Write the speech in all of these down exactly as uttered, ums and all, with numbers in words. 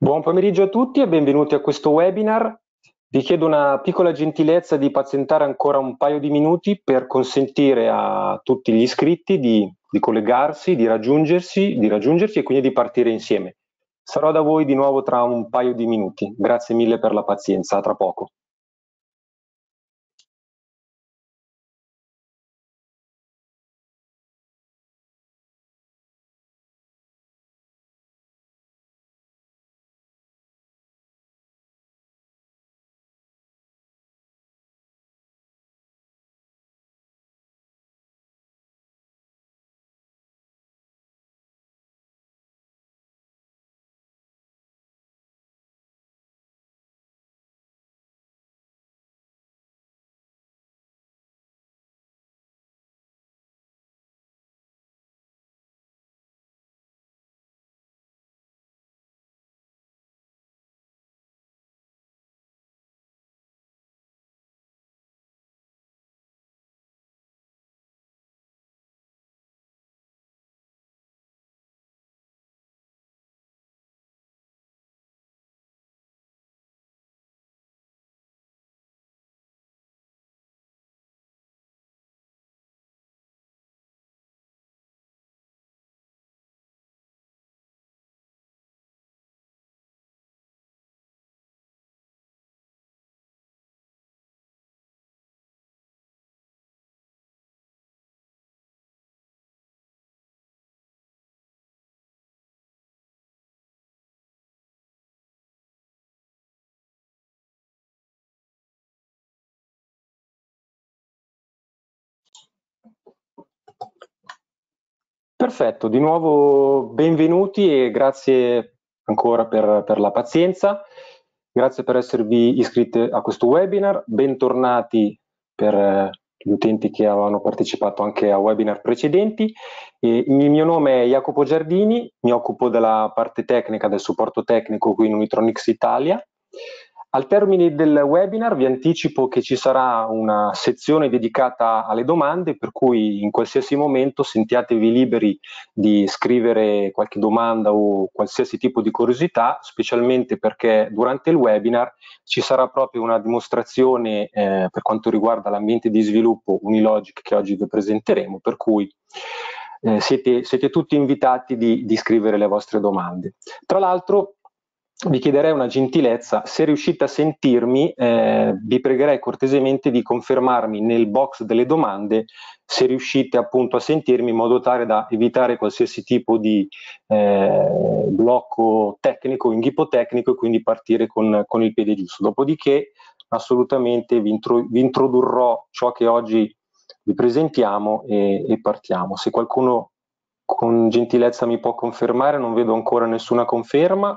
Buon pomeriggio a tutti e benvenuti a questo webinar. Vi chiedo una piccola gentilezza di pazientare ancora un paio di minuti per consentire a tutti gli iscritti di, di collegarsi, di raggiungersi, di raggiungerci e quindi di partire insieme. Sarò da voi di nuovo tra un paio di minuti. Grazie mille per la pazienza, a tra poco. Perfetto, di nuovo benvenuti e grazie ancora per, per la pazienza. Grazie per esservi iscritti a questo webinar. Bentornati per eh, gli utenti che avevano partecipato anche a webinar precedenti. E il mio nome è Jacopo Giardini, mi occupo della parte tecnica, del supporto tecnico qui in Unitronics Italia. Al termine del webinar vi anticipo che ci sarà una sezione dedicata alle domande, per cui in qualsiasi momento sentiatevi liberi di scrivere qualche domanda o qualsiasi tipo di curiosità, specialmente perché durante il webinar ci sarà proprio una dimostrazione eh, per quanto riguarda l'ambiente di sviluppo Unilogic che oggi vi presenteremo, per cui eh, siete, siete tutti invitati di, di scrivere le vostre domande. Tra l'altro vi chiederei una gentilezza: se riuscite a sentirmi, eh, vi pregherei cortesemente di confermarmi nel box delle domande se riuscite appunto a sentirmi, in modo tale da evitare qualsiasi tipo di eh, blocco tecnico, inghippo tecnico, e quindi partire con, con il piede giusto. Dopodiché assolutamente vi, intro, vi introdurrò ciò che oggi vi presentiamo e, e partiamo. Se qualcuno con gentilezza mi può confermare, non vedo ancora nessuna conferma.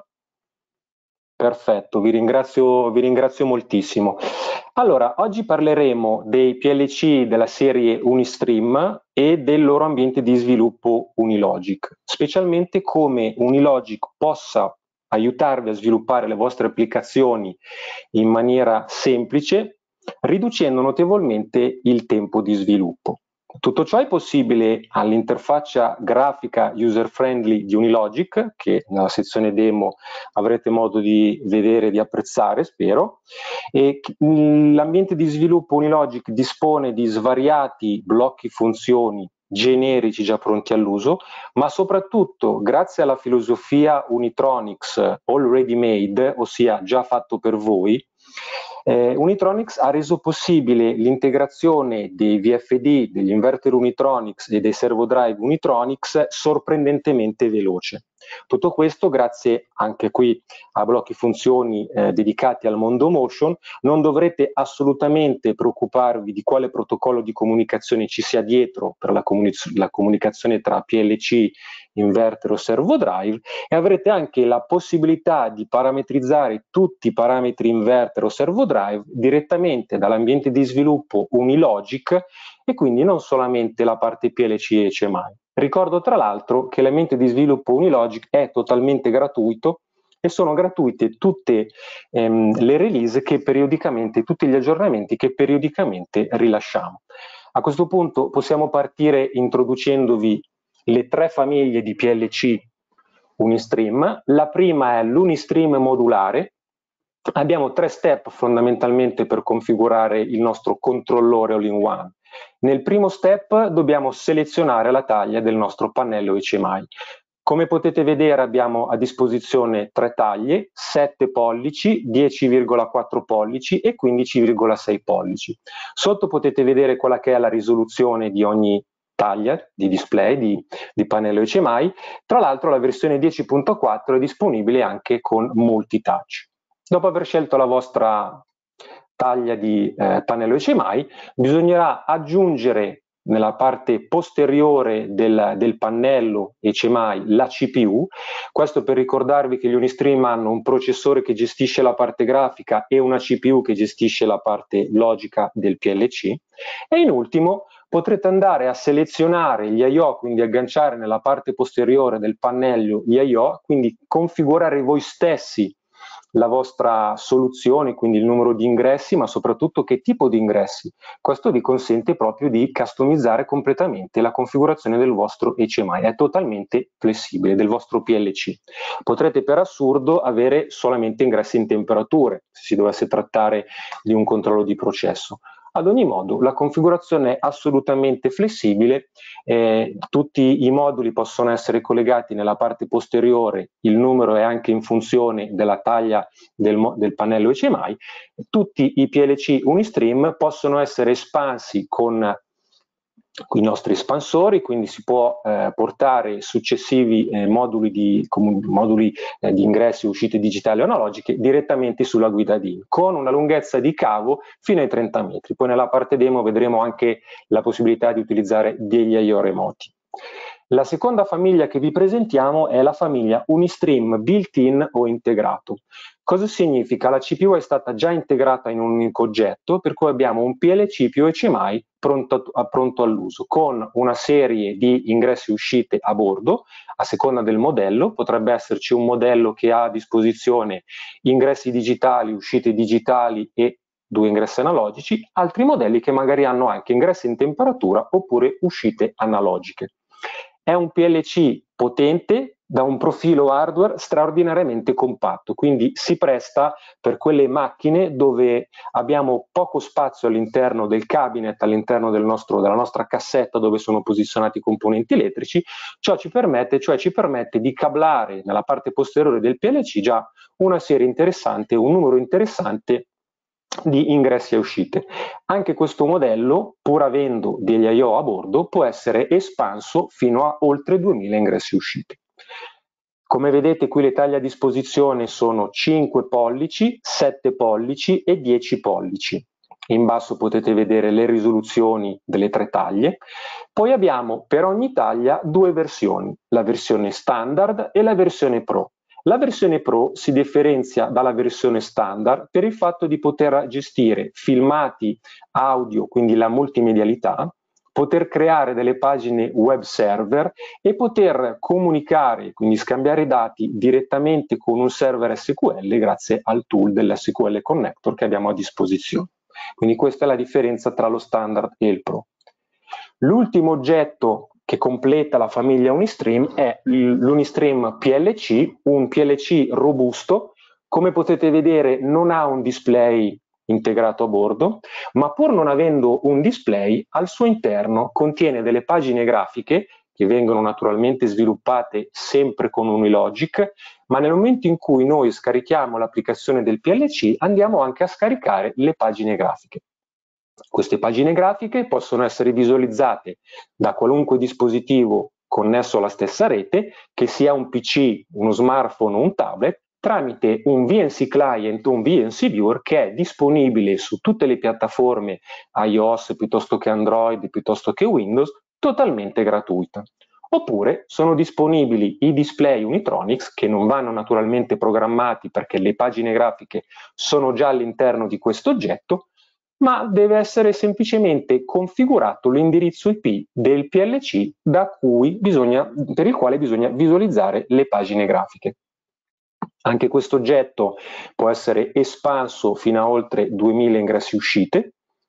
Perfetto, vi ringrazio, vi ringrazio moltissimo. Allora, oggi parleremo dei P L C della serie Unistream e del loro ambiente di sviluppo Unilogic, specialmente come Unilogic possa aiutarvi a sviluppare le vostre applicazioni in maniera semplice, riducendo notevolmente il tempo di sviluppo. Tutto ciò è possibile all'interfaccia grafica user-friendly di Unilogic, che nella sezione demo avrete modo di vedere e di apprezzare, spero. E l'ambiente di sviluppo Unilogic dispone di svariati blocchi funzioni generici già pronti all'uso, ma soprattutto grazie alla filosofia Unitronics already made, ossia già fatto per voi, eh, Unitronics ha reso possibile l'integrazione dei V F D, degli inverter Unitronics e dei servo drive Unitronics sorprendentemente veloce. Tutto questo grazie anche qui a blocchi funzioni eh, dedicati al mondo motion. Non dovrete assolutamente preoccuparvi di quale protocollo di comunicazione ci sia dietro per la, comuni la comunicazione tra P L C, inverter o servo drive, e avrete anche la possibilità di parametrizzare tutti i parametri inverter o servo drive direttamente dall'ambiente di sviluppo Unilogic, e quindi non solamente la parte P L C e H M I. Ricordo tra l'altro che l'ambiente di sviluppo Unilogic è totalmente gratuito e sono gratuite tutte ehm, le release che periodicamente, tutti gli aggiornamenti che periodicamente rilasciamo. A questo punto possiamo partire introducendovi le tre famiglie di P L C Unistream. La prima è l'Unistream modulare. Abbiamo tre step fondamentalmente per configurare il nostro controllore all-in-one. Nel primo step dobbiamo selezionare la taglia del nostro pannello H D M I. Come potete vedere abbiamo a disposizione tre taglie, sette pollici, dieci virgola quattro pollici e quindici virgola sei pollici. Sotto potete vedere quella che è la risoluzione di ogni taglia di display di, di pannello H D M I. Tra l'altro la versione dieci punto quattro è disponibile anche con multitouch. Dopo aver scelto la vostra taglia di eh, pannello H D M I, bisognerà aggiungere nella parte posteriore del, del pannello H D M I la C P U. Questo per ricordarvi che gli Unistream hanno un processore che gestisce la parte grafica e una C P U che gestisce la parte logica del P L C. E in ultimo potrete andare a selezionare gli I O, quindi agganciare nella parte posteriore del pannello gli I O, quindi configurare voi stessi la vostra soluzione, quindi il numero di ingressi, ma soprattutto che tipo di ingressi. Questo vi consente proprio di customizzare completamente la configurazione del vostro H D M I, è totalmente flessibile, del vostro P L C. Potrete per assurdo avere solamente ingressi in temperature, se si dovesse trattare di un controllo di processo. Ad ogni modo, la configurazione è assolutamente flessibile, eh, tutti i moduli possono essere collegati nella parte posteriore, il numero è anche in funzione della taglia del, del pannello H D M I, tutti i P L C Unistream possono essere espansi con i nostri espansori, quindi si può eh, portare successivi eh, moduli, di, moduli eh, di ingressi e uscite digitali o analogiche direttamente sulla guida D I N, con una lunghezza di cavo fino ai trenta metri. Poi nella parte demo vedremo anche la possibilità di utilizzare degli I O remoti. La seconda famiglia che vi presentiamo è la famiglia Unistream built-in o integrato. Cosa significa? La C P U è stata già integrata in un unico oggetto, per cui abbiamo un P L C più H D M I pronto, pronto all'uso, con una serie di ingressi e uscite a bordo, a seconda del modello. Potrebbe esserci un modello che ha a disposizione ingressi digitali, uscite digitali e due ingressi analogici, altri modelli che magari hanno anche ingressi in temperatura oppure uscite analogiche. È un P L C potente da un profilo hardware straordinariamente compatto, quindi si presta per quelle macchine dove abbiamo poco spazio all'interno del cabinet, all'interno del nostro, della nostra cassetta dove sono posizionati i componenti elettrici. Ciò ci permette, cioè ci permette di cablare nella parte posteriore del P L C già una serie interessante, un numero interessante di ingressi e uscite. Anche questo modello, pur avendo degli I O a bordo, può essere espanso fino a oltre duemila ingressi e uscite. Come vedete qui le taglie a disposizione sono cinque pollici, sette pollici e dieci pollici. In basso potete vedere le risoluzioni delle tre taglie. Poi abbiamo per ogni taglia due versioni, la versione standard e la versione Pro. La versione Pro si differenzia dalla versione standard per il fatto di poter gestire filmati audio, quindi la multimedialità, poter creare delle pagine web server e poter comunicare, quindi scambiare dati direttamente con un server S Q L grazie al tool dell'S Q L Connector che abbiamo a disposizione. Quindi questa è la differenza tra lo standard e il Pro. L'ultimo oggetto che completa la famiglia Unistream è l'Unistream P L C, un P L C robusto. Come potete vedere non ha un display integrato a bordo, ma pur non avendo un display, al suo interno contiene delle pagine grafiche che vengono naturalmente sviluppate sempre con Unilogic, ma nel momento in cui noi scarichiamo l'applicazione del P L C andiamo anche a scaricare le pagine grafiche. Queste pagine grafiche possono essere visualizzate da qualunque dispositivo connesso alla stessa rete, che sia un P C, uno smartphone o un tablet, tramite un V N C Client o un V N C Viewer che è disponibile su tutte le piattaforme iOS piuttosto che Android, piuttosto che Windows, totalmente gratuita. Oppure sono disponibili i display Unitronics che non vanno naturalmente programmati perché le pagine grafiche sono già all'interno di questo oggetto, ma deve essere semplicemente configurato l'indirizzo I P del P L C da cui bisogna, per il quale bisogna visualizzare le pagine grafiche. Anche questo oggetto può essere espanso fino a oltre duemila ingressi e uscite.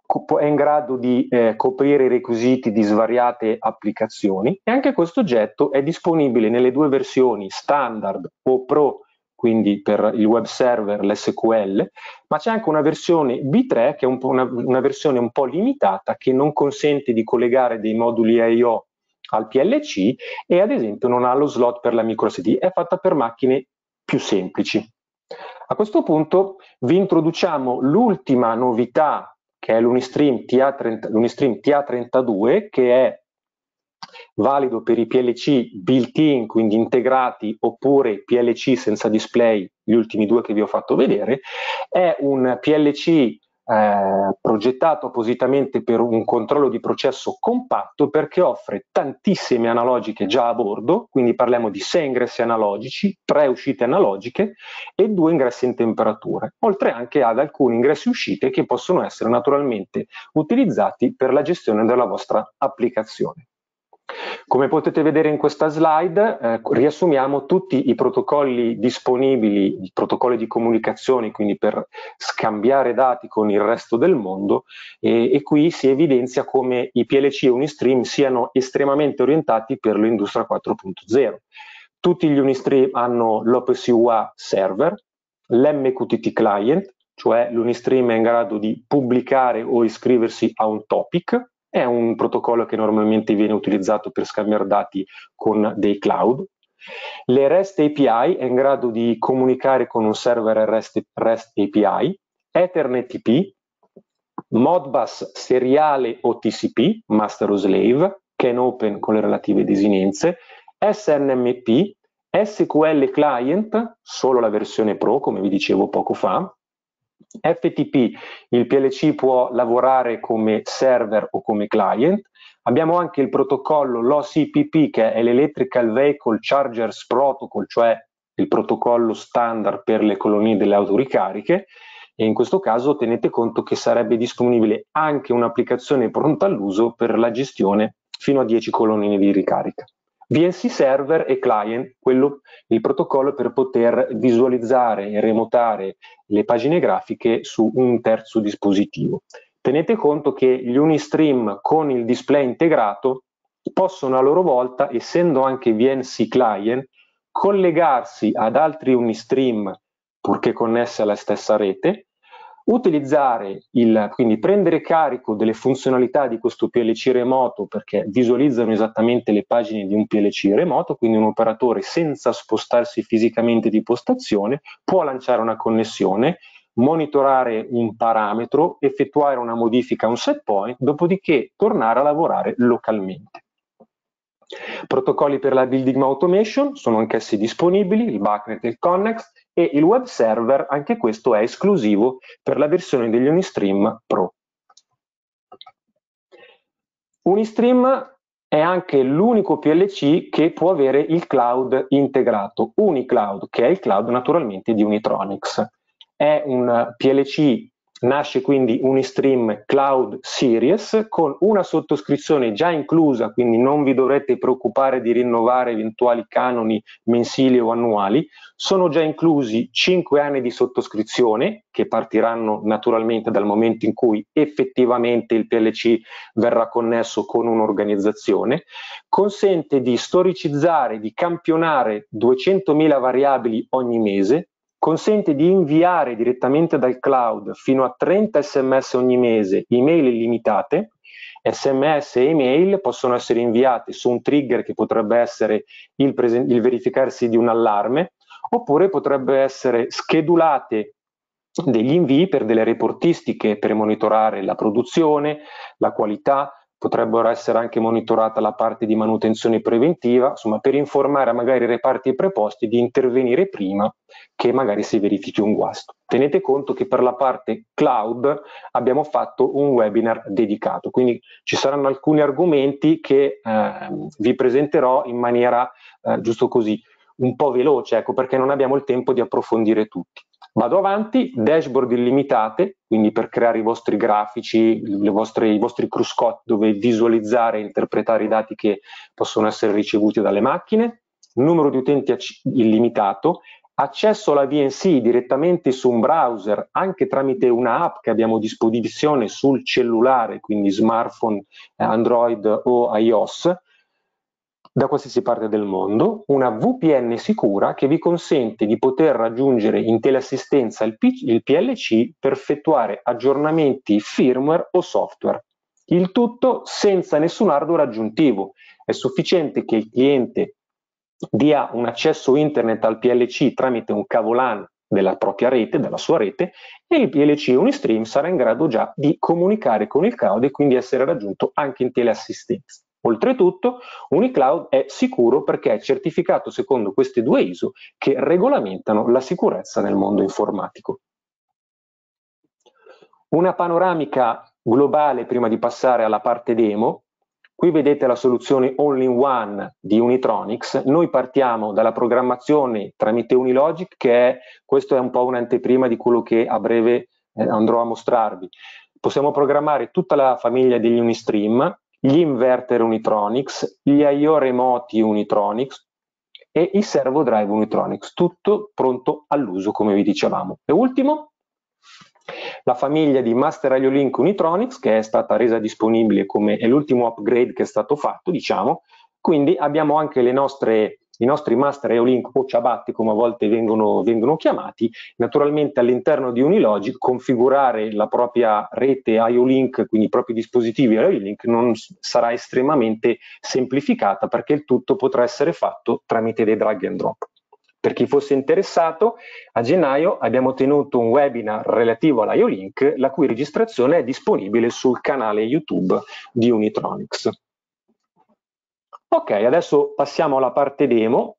è in grado di eh, coprire i requisiti di svariate applicazioni, e anche questo oggetto è disponibile nelle due versioni standard o pro, quindi per il web server, l'S Q L, ma c'è anche una versione V tre che è un po' una, una versione un po' limitata, che non consente di collegare dei moduli I O al P L C e ad esempio non ha lo slot per la micro S D, è fatta per macchine più semplici. A questo punto vi introduciamo l'ultima novità, che è l'Unistream T A trentadue, che è valido per i P L C built-in, quindi integrati, oppure P L C senza display, gli ultimi due che vi ho fatto vedere. È un P L C eh, progettato appositamente per un controllo di processo compatto, perché offre tantissime analogiche già a bordo, quindi parliamo di sei ingressi analogici, tre uscite analogiche e due ingressi in temperature, oltre anche ad alcuni ingressi uscite che possono essere naturalmente utilizzati per la gestione della vostra applicazione. Come potete vedere in questa slide, eh, riassumiamo tutti i protocolli disponibili, i protocolli di comunicazione, quindi per scambiare dati con il resto del mondo, e, e qui si evidenzia come i P L C e Unistream siano estremamente orientati per l'industria quattro punto zero. Tutti gli Unistream hanno l'O P S U A server, l'M Q T T client, cioè l'Unistream è in grado di pubblicare o iscriversi a un topic. È un protocollo che normalmente viene utilizzato per scambiare dati con dei cloud. Le REST A P I è in grado di comunicare con un server REST, REST A P I, Ethernet I P, Modbus seriale o T C P, master o slave, CAN open con le relative desinenze, S N M P, S Q L client, solo la versione pro, come vi dicevo poco fa, F T P, il P L C può lavorare come server o come client. Abbiamo anche il protocollo L O S I P P, che è l'Electrical Vehicle Chargers Protocol, cioè il protocollo standard per le colonie delle autoricariche, e in questo caso tenete conto che sarebbe disponibile anche un'applicazione pronta all'uso per la gestione fino a dieci colonnine di ricarica. V N C server e client, quello, il protocollo per poter visualizzare e remotare le pagine grafiche su un terzo dispositivo. Tenete conto che gli Unistream con il display integrato possono a loro volta, essendo anche V N C client, collegarsi ad altri Unistream purché connessi alla stessa rete, utilizzare il, quindi prendere carico delle funzionalità di questo P L C remoto, perché visualizzano esattamente le pagine di un P L C remoto, quindi un operatore senza spostarsi fisicamente di postazione può lanciare una connessione, monitorare un parametro, effettuare una modifica a un set point, dopodiché tornare a lavorare localmente. Protocolli per la building automation sono anch'essi disponibili, il Bacnet e il Connex, e il web server, anche questo è esclusivo per la versione degli Unistream Pro. Unistream è anche l'unico P L C che può avere il cloud integrato, UniCloud, che è il cloud naturalmente di Unitronics. È un P L C, nasce quindi Unistream Cloud Series con una sottoscrizione già inclusa, quindi non vi dovrete preoccupare di rinnovare eventuali canoni mensili o annuali. Sono già inclusi cinque anni di sottoscrizione, che partiranno naturalmente dal momento in cui effettivamente il P L C verrà connesso con un'organizzazione. Consente di storicizzare, di campionare duecentomila variabili ogni mese, consente di inviare direttamente dal cloud fino a trenta sms ogni mese, email illimitate. Sms e email possono essere inviate su un trigger che potrebbe essere il, il verificarsi di un allarme, oppure potrebbe essere schedulate degli invii per delle reportistiche per monitorare la produzione, la qualità, potrebbero essere anche monitorata la parte di manutenzione preventiva, insomma per informare magari i reparti preposti di intervenire prima che magari si verifichi un guasto. Tenete conto che per la parte cloud abbiamo fatto un webinar dedicato, quindi ci saranno alcuni argomenti che eh, vi presenterò in maniera eh, giusto così, un po' veloce, ecco, perché non abbiamo il tempo di approfondire tutti. Vado avanti, dashboard illimitate, quindi per creare i vostri grafici, le vostre, i vostri cruscot dove visualizzare e interpretare i dati che possono essere ricevuti dalle macchine, numero di utenti illimitato, accesso alla V N C direttamente su un browser, anche tramite una app che abbiamo a disposizione sul cellulare, quindi smartphone, Android o iOS, da qualsiasi parte del mondo, una V P N sicura che vi consente di poter raggiungere in teleassistenza il, il P L C per effettuare aggiornamenti firmware o software. Il tutto senza nessun hardware aggiuntivo. È sufficiente che il cliente dia un accesso internet al P L C tramite un cavo LAN della propria rete, della sua rete, e il P L C Unistream sarà in grado già di comunicare con il cloud e quindi essere raggiunto anche in teleassistenza. Oltretutto, UniCloud è sicuro perché è certificato secondo queste due I S O che regolamentano la sicurezza nel mondo informatico. Una panoramica globale prima di passare alla parte demo. Qui vedete la soluzione all-in-one di Unitronics. Noi partiamo dalla programmazione tramite Unilogic, che è, questo è un po' un'anteprima di quello che a breve eh, andrò a mostrarvi. Possiamo programmare tutta la famiglia degli Unistream, gli inverter Unitronics, gli I O remoti Unitronics e i servo drive Unitronics, tutto pronto all'uso come vi dicevamo. E ultimo, la famiglia di Master I O Link Unitronics, che è stata resa disponibile come è l'ultimo upgrade che è stato fatto, diciamo. Quindi abbiamo anche le nostre, i nostri Master I O Link o ciabatte, come a volte vengono, vengono chiamati. Naturalmente all'interno di Unilogic configurare la propria rete I O Link, quindi i propri dispositivi I O Link, non sarà estremamente semplificata perché il tutto potrà essere fatto tramite dei drag and drop. Per chi fosse interessato, a gennaio abbiamo tenuto un webinar relativo all'I O Link, la cui registrazione è disponibile sul canale YouTube di Unitronics. Ok, adesso passiamo alla parte demo.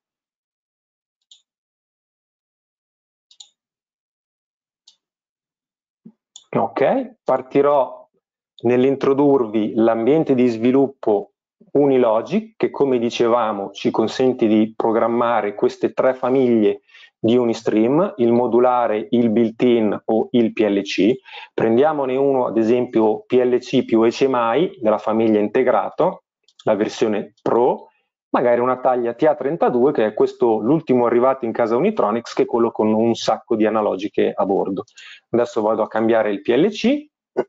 Ok, partirò nell'introdurvi l'ambiente di sviluppo Unilogic, che come dicevamo ci consente di programmare queste tre famiglie di Unistream, il modulare, il built-in o il P L C. Prendiamone uno, ad esempio P L C più H M I della famiglia integrato, la versione Pro, magari una taglia T A trentadue, che è questo l'ultimo arrivato in casa Unitronics, che è quello con un sacco di analogiche a bordo. Adesso vado a cambiare il P L C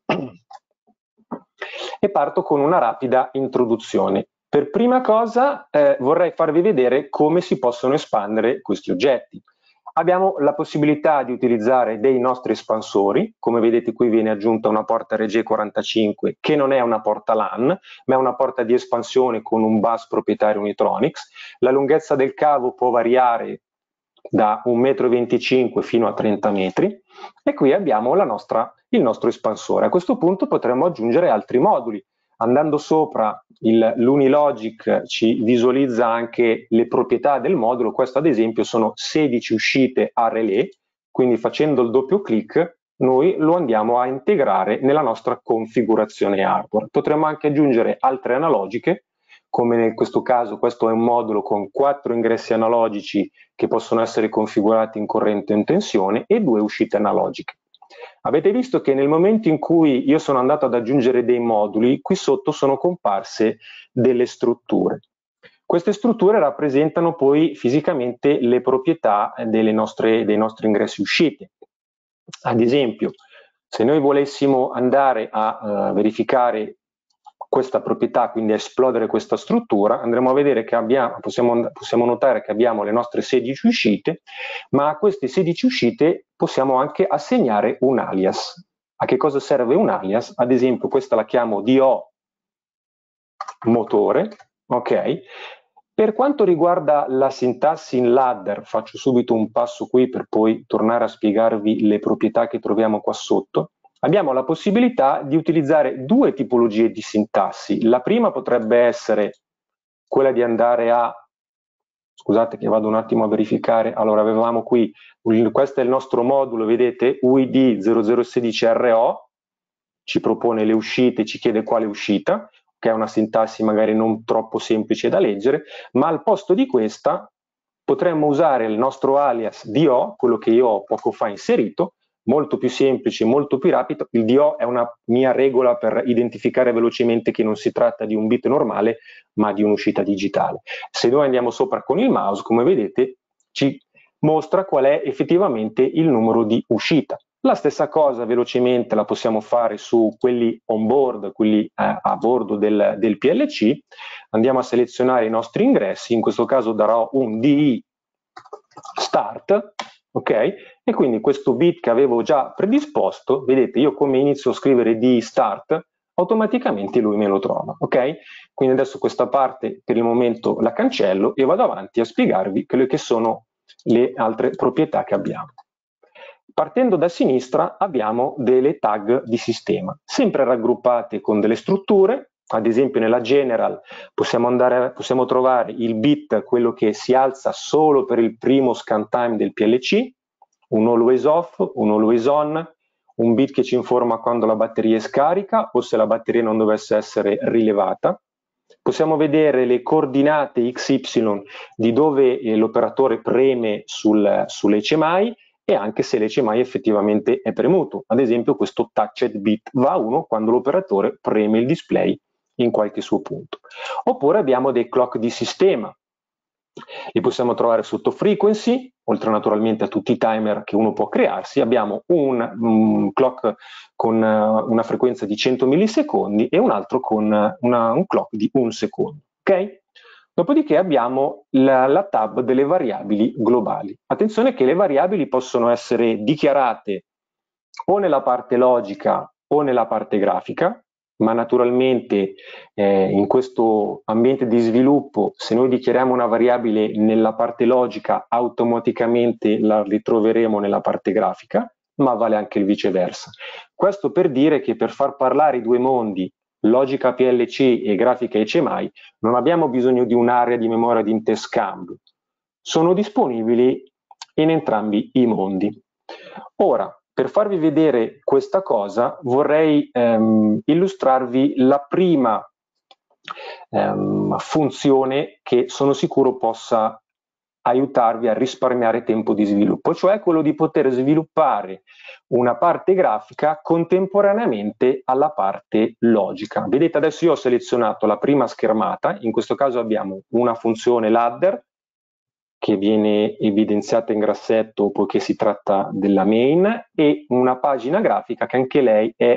e parto con una rapida introduzione. Per prima cosa eh, vorrei farvi vedere come si possono espandere questi oggetti. Abbiamo la possibilità di utilizzare dei nostri espansori, come vedete qui viene aggiunta una porta R J quarantacinque che non è una porta LAN, ma è una porta di espansione con un bus proprietario Unitronics. La lunghezza del cavo può variare da un metro e venticinque fino a trenta metri e qui abbiamo la nostra, il nostro espansore. A questo punto potremmo aggiungere altri moduli. Andando sopra, l'Unilogic ci visualizza anche le proprietà del modulo. Questo ad esempio sono sedici uscite a relè, quindi facendo il doppio clic noi lo andiamo a integrare nella nostra configurazione hardware. Potremmo anche aggiungere altre analogiche, come in questo caso questo è un modulo con quattro ingressi analogici che possono essere configurati in corrente o in tensione e due uscite analogiche. Avete visto che nel momento in cui io sono andato ad aggiungere dei moduli, qui sotto sono comparse delle strutture. Queste strutture rappresentano poi fisicamente le proprietà delle nostre, dei nostri ingressi e uscite. Ad esempio, se noi volessimo andare a uh, verificare questa proprietà, quindi a esplodere questa struttura, andremo a vedere che abbiamo, possiamo, possiamo notare che abbiamo le nostre sedici uscite, ma a queste sedici uscite possiamo anche assegnare un alias. A che cosa serve un alias? Ad esempio questa la chiamo D O motore, ok? Per quanto riguarda la sintassi in ladder, faccio subito un passo qui per poi tornare a spiegarvi le proprietà che troviamo qua sotto. Abbiamo la possibilità di utilizzare due tipologie di sintassi. La prima potrebbe essere quella di andare a, scusate che vado un attimo a verificare, allora avevamo qui, questo è il nostro modulo, vedete, U I D zero zero uno sei R O, ci propone le uscite, ci chiede quale uscita, che è una sintassi magari non troppo semplice da leggere, ma al posto di questa potremmo usare il nostro alias D O, quello che io ho poco fa inserito, molto più semplice, molto più rapido. Il D O è una mia regola per identificare velocemente che non si tratta di un bit normale, ma di un'uscita digitale. Se noi andiamo sopra con il mouse, come vedete, ci mostra qual è effettivamente il numero di uscita. La stessa cosa velocemente la possiamo fare su quelli on board, quelli eh, a bordo del, del P L C. Andiamo a selezionare i nostri ingressi, in questo caso darò un D I start, ok? E quindi questo bit che avevo già predisposto, vedete, io come inizio a scrivere D I start, automaticamente lui me lo trova, ok? Quindi adesso questa parte per il momento la cancello e vado avanti a spiegarvi quelle che sono le altre proprietà che abbiamo. Partendo da sinistra abbiamo delle tag di sistema, sempre raggruppate con delle strutture. Ad esempio nella general possiamo, andare, possiamo trovare il bit, quello che si alza solo per il primo scan time del P L C, un always off, un always on, un bit che ci informa quando la batteria è scarica o se la batteria non dovesse essere rilevata. Possiamo vedere le coordinate X Y di dove eh, l'operatore preme sul, sull'H M I e anche se l'H M I effettivamente è premuto. Ad esempio questo touched bit va a uno quando l'operatore preme il display in qualche suo punto. Oppure abbiamo dei clock di sistema. Li possiamo trovare sotto frequency, oltre naturalmente a tutti i timer che uno può crearsi. Abbiamo un, un clock con una frequenza di cento millisecondi e un altro con una, un clock di un secondo. Okay? Dopodiché abbiamo la, la tab delle variabili globali. Attenzione che le variabili possono essere dichiarate o nella parte logica o nella parte grafica, ma naturalmente eh, in questo ambiente di sviluppo, se noi dichiariamo una variabile nella parte logica, automaticamente la ritroveremo nella parte grafica, ma vale anche il viceversa. Questo per dire che per far parlare i due mondi, logica P L C e grafica H M I, non abbiamo bisogno di un'area di memoria di interscambio. Sono disponibili in entrambi i mondi. Ora, per farvi vedere questa cosa, vorrei ehm, illustrarvi la prima ehm, funzione che sono sicuro possa aiutarvi a risparmiare tempo di sviluppo, cioè quello di poter sviluppare una parte grafica contemporaneamente alla parte logica. Vedete, adesso io ho selezionato la prima schermata, in questo caso abbiamo una funzione ladder che viene evidenziata in grassetto poiché si tratta della main e una pagina grafica che anche lei è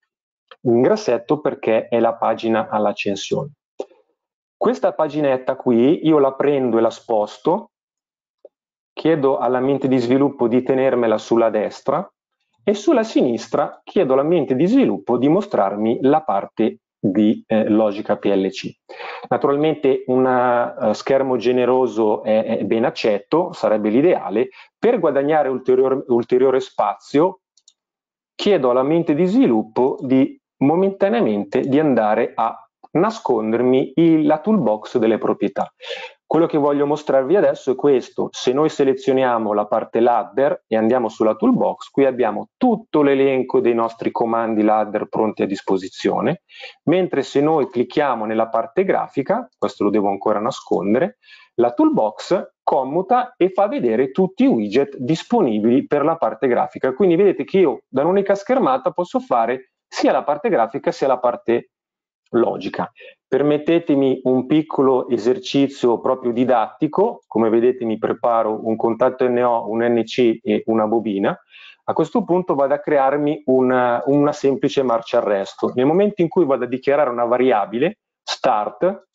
in grassetto perché è la pagina all'accensione. Questa paginetta qui io la prendo e la sposto, chiedo all'ambiente di sviluppo di tenermela sulla destra e sulla sinistra chiedo all'ambiente di sviluppo di mostrarmi la parte di eh, logica P L C. Naturalmente un uh, schermo generoso è, è ben accetto, sarebbe l'ideale. Per guadagnare ulterior, ulteriore spazio chiedo all'ambiente di sviluppo di momentaneamente di andare a nascondermi il, la toolbox delle proprietà. Quello che voglio mostrarvi adesso è questo: se noi selezioniamo la parte ladder e andiamo sulla toolbox, qui abbiamo tutto l'elenco dei nostri comandi ladder pronti a disposizione, mentre se noi clicchiamo nella parte grafica, questo lo devo ancora nascondere, la toolbox commuta e fa vedere tutti i widget disponibili per la parte grafica. Quindi vedete che io da un'unica schermata posso fare sia la parte grafica sia la parte logica. Permettetemi un piccolo esercizio proprio didattico. Come vedete mi preparo un contatto N O, un N C e una bobina. A questo punto vado a crearmi una, una semplice marcia arresto. Nel momento in cui vado a dichiarare una variabile, start,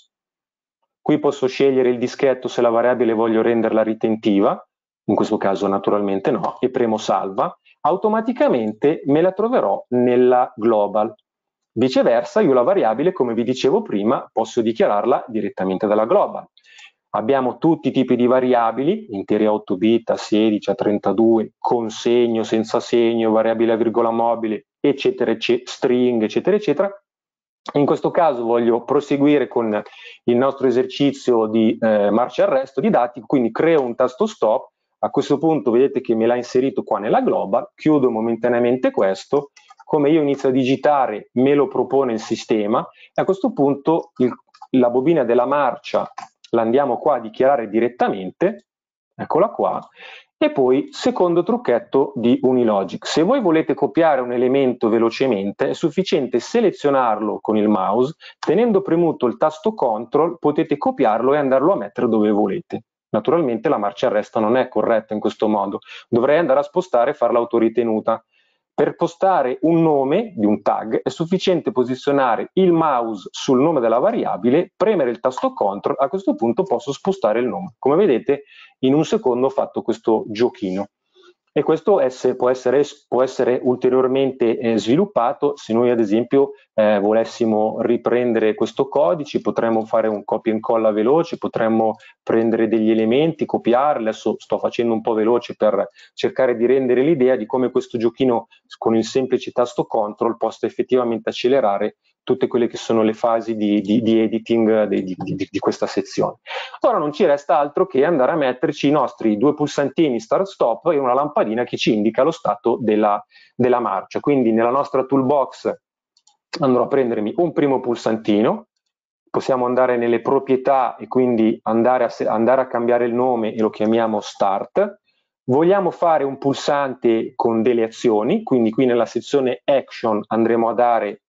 qui posso scegliere il dischetto se la variabile voglio renderla ritentiva, in questo caso naturalmente no, e premo salva, automaticamente me la troverò nella global. Viceversa, io la variabile, come vi dicevo prima, posso dichiararla direttamente dalla global. Abbiamo tutti i tipi di variabili, interi a otto bit, a sedici, a trentadue, con segno, senza segno, variabile a virgola mobile, eccetera, eccetera, string, eccetera, eccetera. In questo caso voglio proseguire con il nostro esercizio di eh, marcia arresto didattico, quindi creo un tasto stop. A questo punto vedete che me l'ha inserito qua nella global, chiudo momentaneamente questo. Come io inizio a digitare me lo propone il sistema e a questo punto il, la bobina della marcia la andiamo qua a dichiarare direttamente, eccola qua, e poi secondo trucchetto di Unilogic. Se voi volete copiare un elemento velocemente è sufficiente selezionarlo con il mouse, tenendo premuto il tasto control potete copiarlo e andarlo a mettere dove volete. Naturalmente la marcia arresta non è corretta in questo modo, dovrei andare a spostare e fare l'autoritenuta. Per postare un nome di un tag è sufficiente posizionare il mouse sul nome della variabile, premere il tasto CTRL, a questo punto posso spostare il nome. Come vedete in un secondo ho fatto questo giochino. E questo esse, può, essere, può essere ulteriormente eh, sviluppato. Se noi ad esempio eh, volessimo riprendere questo codice, potremmo fare un copia e incolla veloce, potremmo prendere degli elementi, copiarli. Adesso sto facendo un po' veloce per cercare di rendere l'idea di come questo giochino con il semplice tasto CTRL possa effettivamente accelerare tutte quelle che sono le fasi di, di, di editing di, di, di, di questa sezione. Ora non ci resta altro che andare a metterci i nostri due pulsantini start stop e una lampadina che ci indica lo stato della, della marcia. Quindi nella nostra toolbox andrò a prendermi un primo pulsantino, possiamo andare nelle proprietà e quindi andare a, andare a cambiare il nome e lo chiamiamo start. Vogliamo fare un pulsante con delle azioni, quindi qui nella sezione action andremo a dare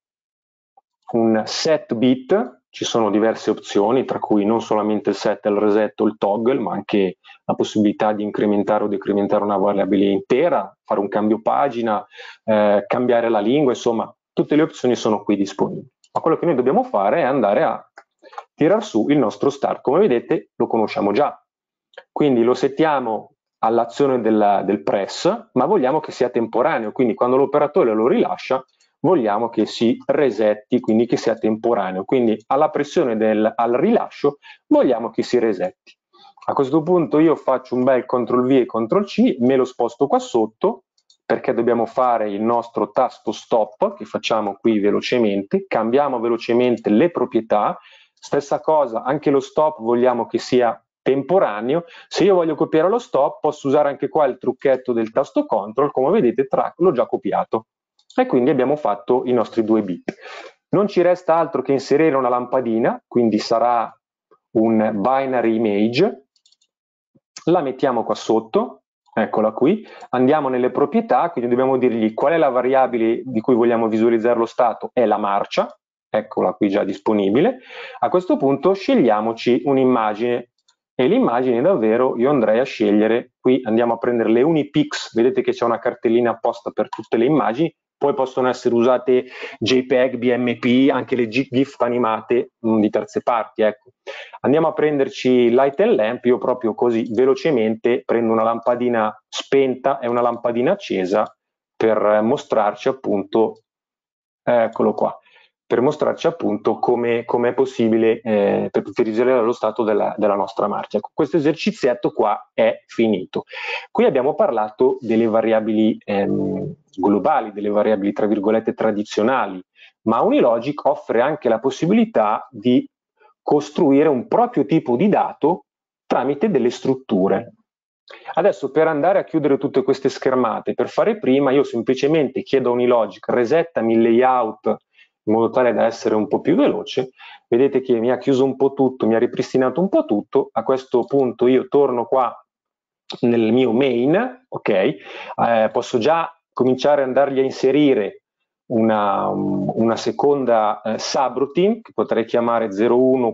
un set bit, ci sono diverse opzioni, tra cui non solamente il set, il reset o il toggle, ma anche la possibilità di incrementare o decrementare una variabile intera, fare un cambio pagina, eh, cambiare la lingua, insomma, tutte le opzioni sono qui disponibili. Ma quello che noi dobbiamo fare è andare a tirar su il nostro start. Come vedete lo conosciamo già, quindi lo settiamo all'azione del, del press, ma vogliamo che sia temporaneo, quindi quando l'operatore lo rilascia vogliamo che si resetti, quindi che sia temporaneo, quindi alla pressione del al rilascio vogliamo che si resetti. A questo punto io faccio un bel control V e control C, me lo sposto qua sotto perché dobbiamo fare il nostro tasto stop che facciamo qui velocemente, cambiamo velocemente le proprietà, stessa cosa anche lo stop vogliamo che sia temporaneo. Se io voglio copiare lo stop posso usare anche qua il trucchetto del tasto control, come vedete l'ho già copiato. E quindi abbiamo fatto i nostri due bit. Non ci resta altro che inserire una lampadina, quindi sarà un binary image, la mettiamo qua sotto, eccola qui, andiamo nelle proprietà, quindi dobbiamo dirgli qual è la variabile di cui vogliamo visualizzare lo stato, è la marcia, eccola qui già disponibile. A questo punto scegliamoci un'immagine, e l'immagine davvero io andrei a scegliere, qui andiamo a prendere le Unipix, vedete che c'è una cartellina apposta per tutte le immagini, poi possono essere usate JPEG, B M P, anche le GIF animate mh, di terze parti. Ecco. Andiamo a prenderci Light and Lamp, io proprio così velocemente prendo una lampadina spenta e una lampadina accesa per mostrarci appunto, eccolo qua, per mostrarci appunto come com è possibile eh, per visualizzare lo stato della, della nostra marcia. Questo esercizietto qua è finito. Qui abbiamo parlato delle variabili ehm, globali, delle variabili tra virgolette tradizionali, ma Unilogic offre anche la possibilità di costruire un proprio tipo di dato tramite delle strutture. Adesso per andare a chiudere tutte queste schermate, per fare prima io semplicemente chiedo a Unilogic resettami il layout in modo tale da essere un po' più veloce. Vedete che mi ha chiuso un po' tutto, mi ha ripristinato un po' tutto. A questo punto io torno qua nel mio main, ok? Eh, posso già cominciare ad andargli a inserire una, una seconda eh, subroutine che potrei chiamare zero uno.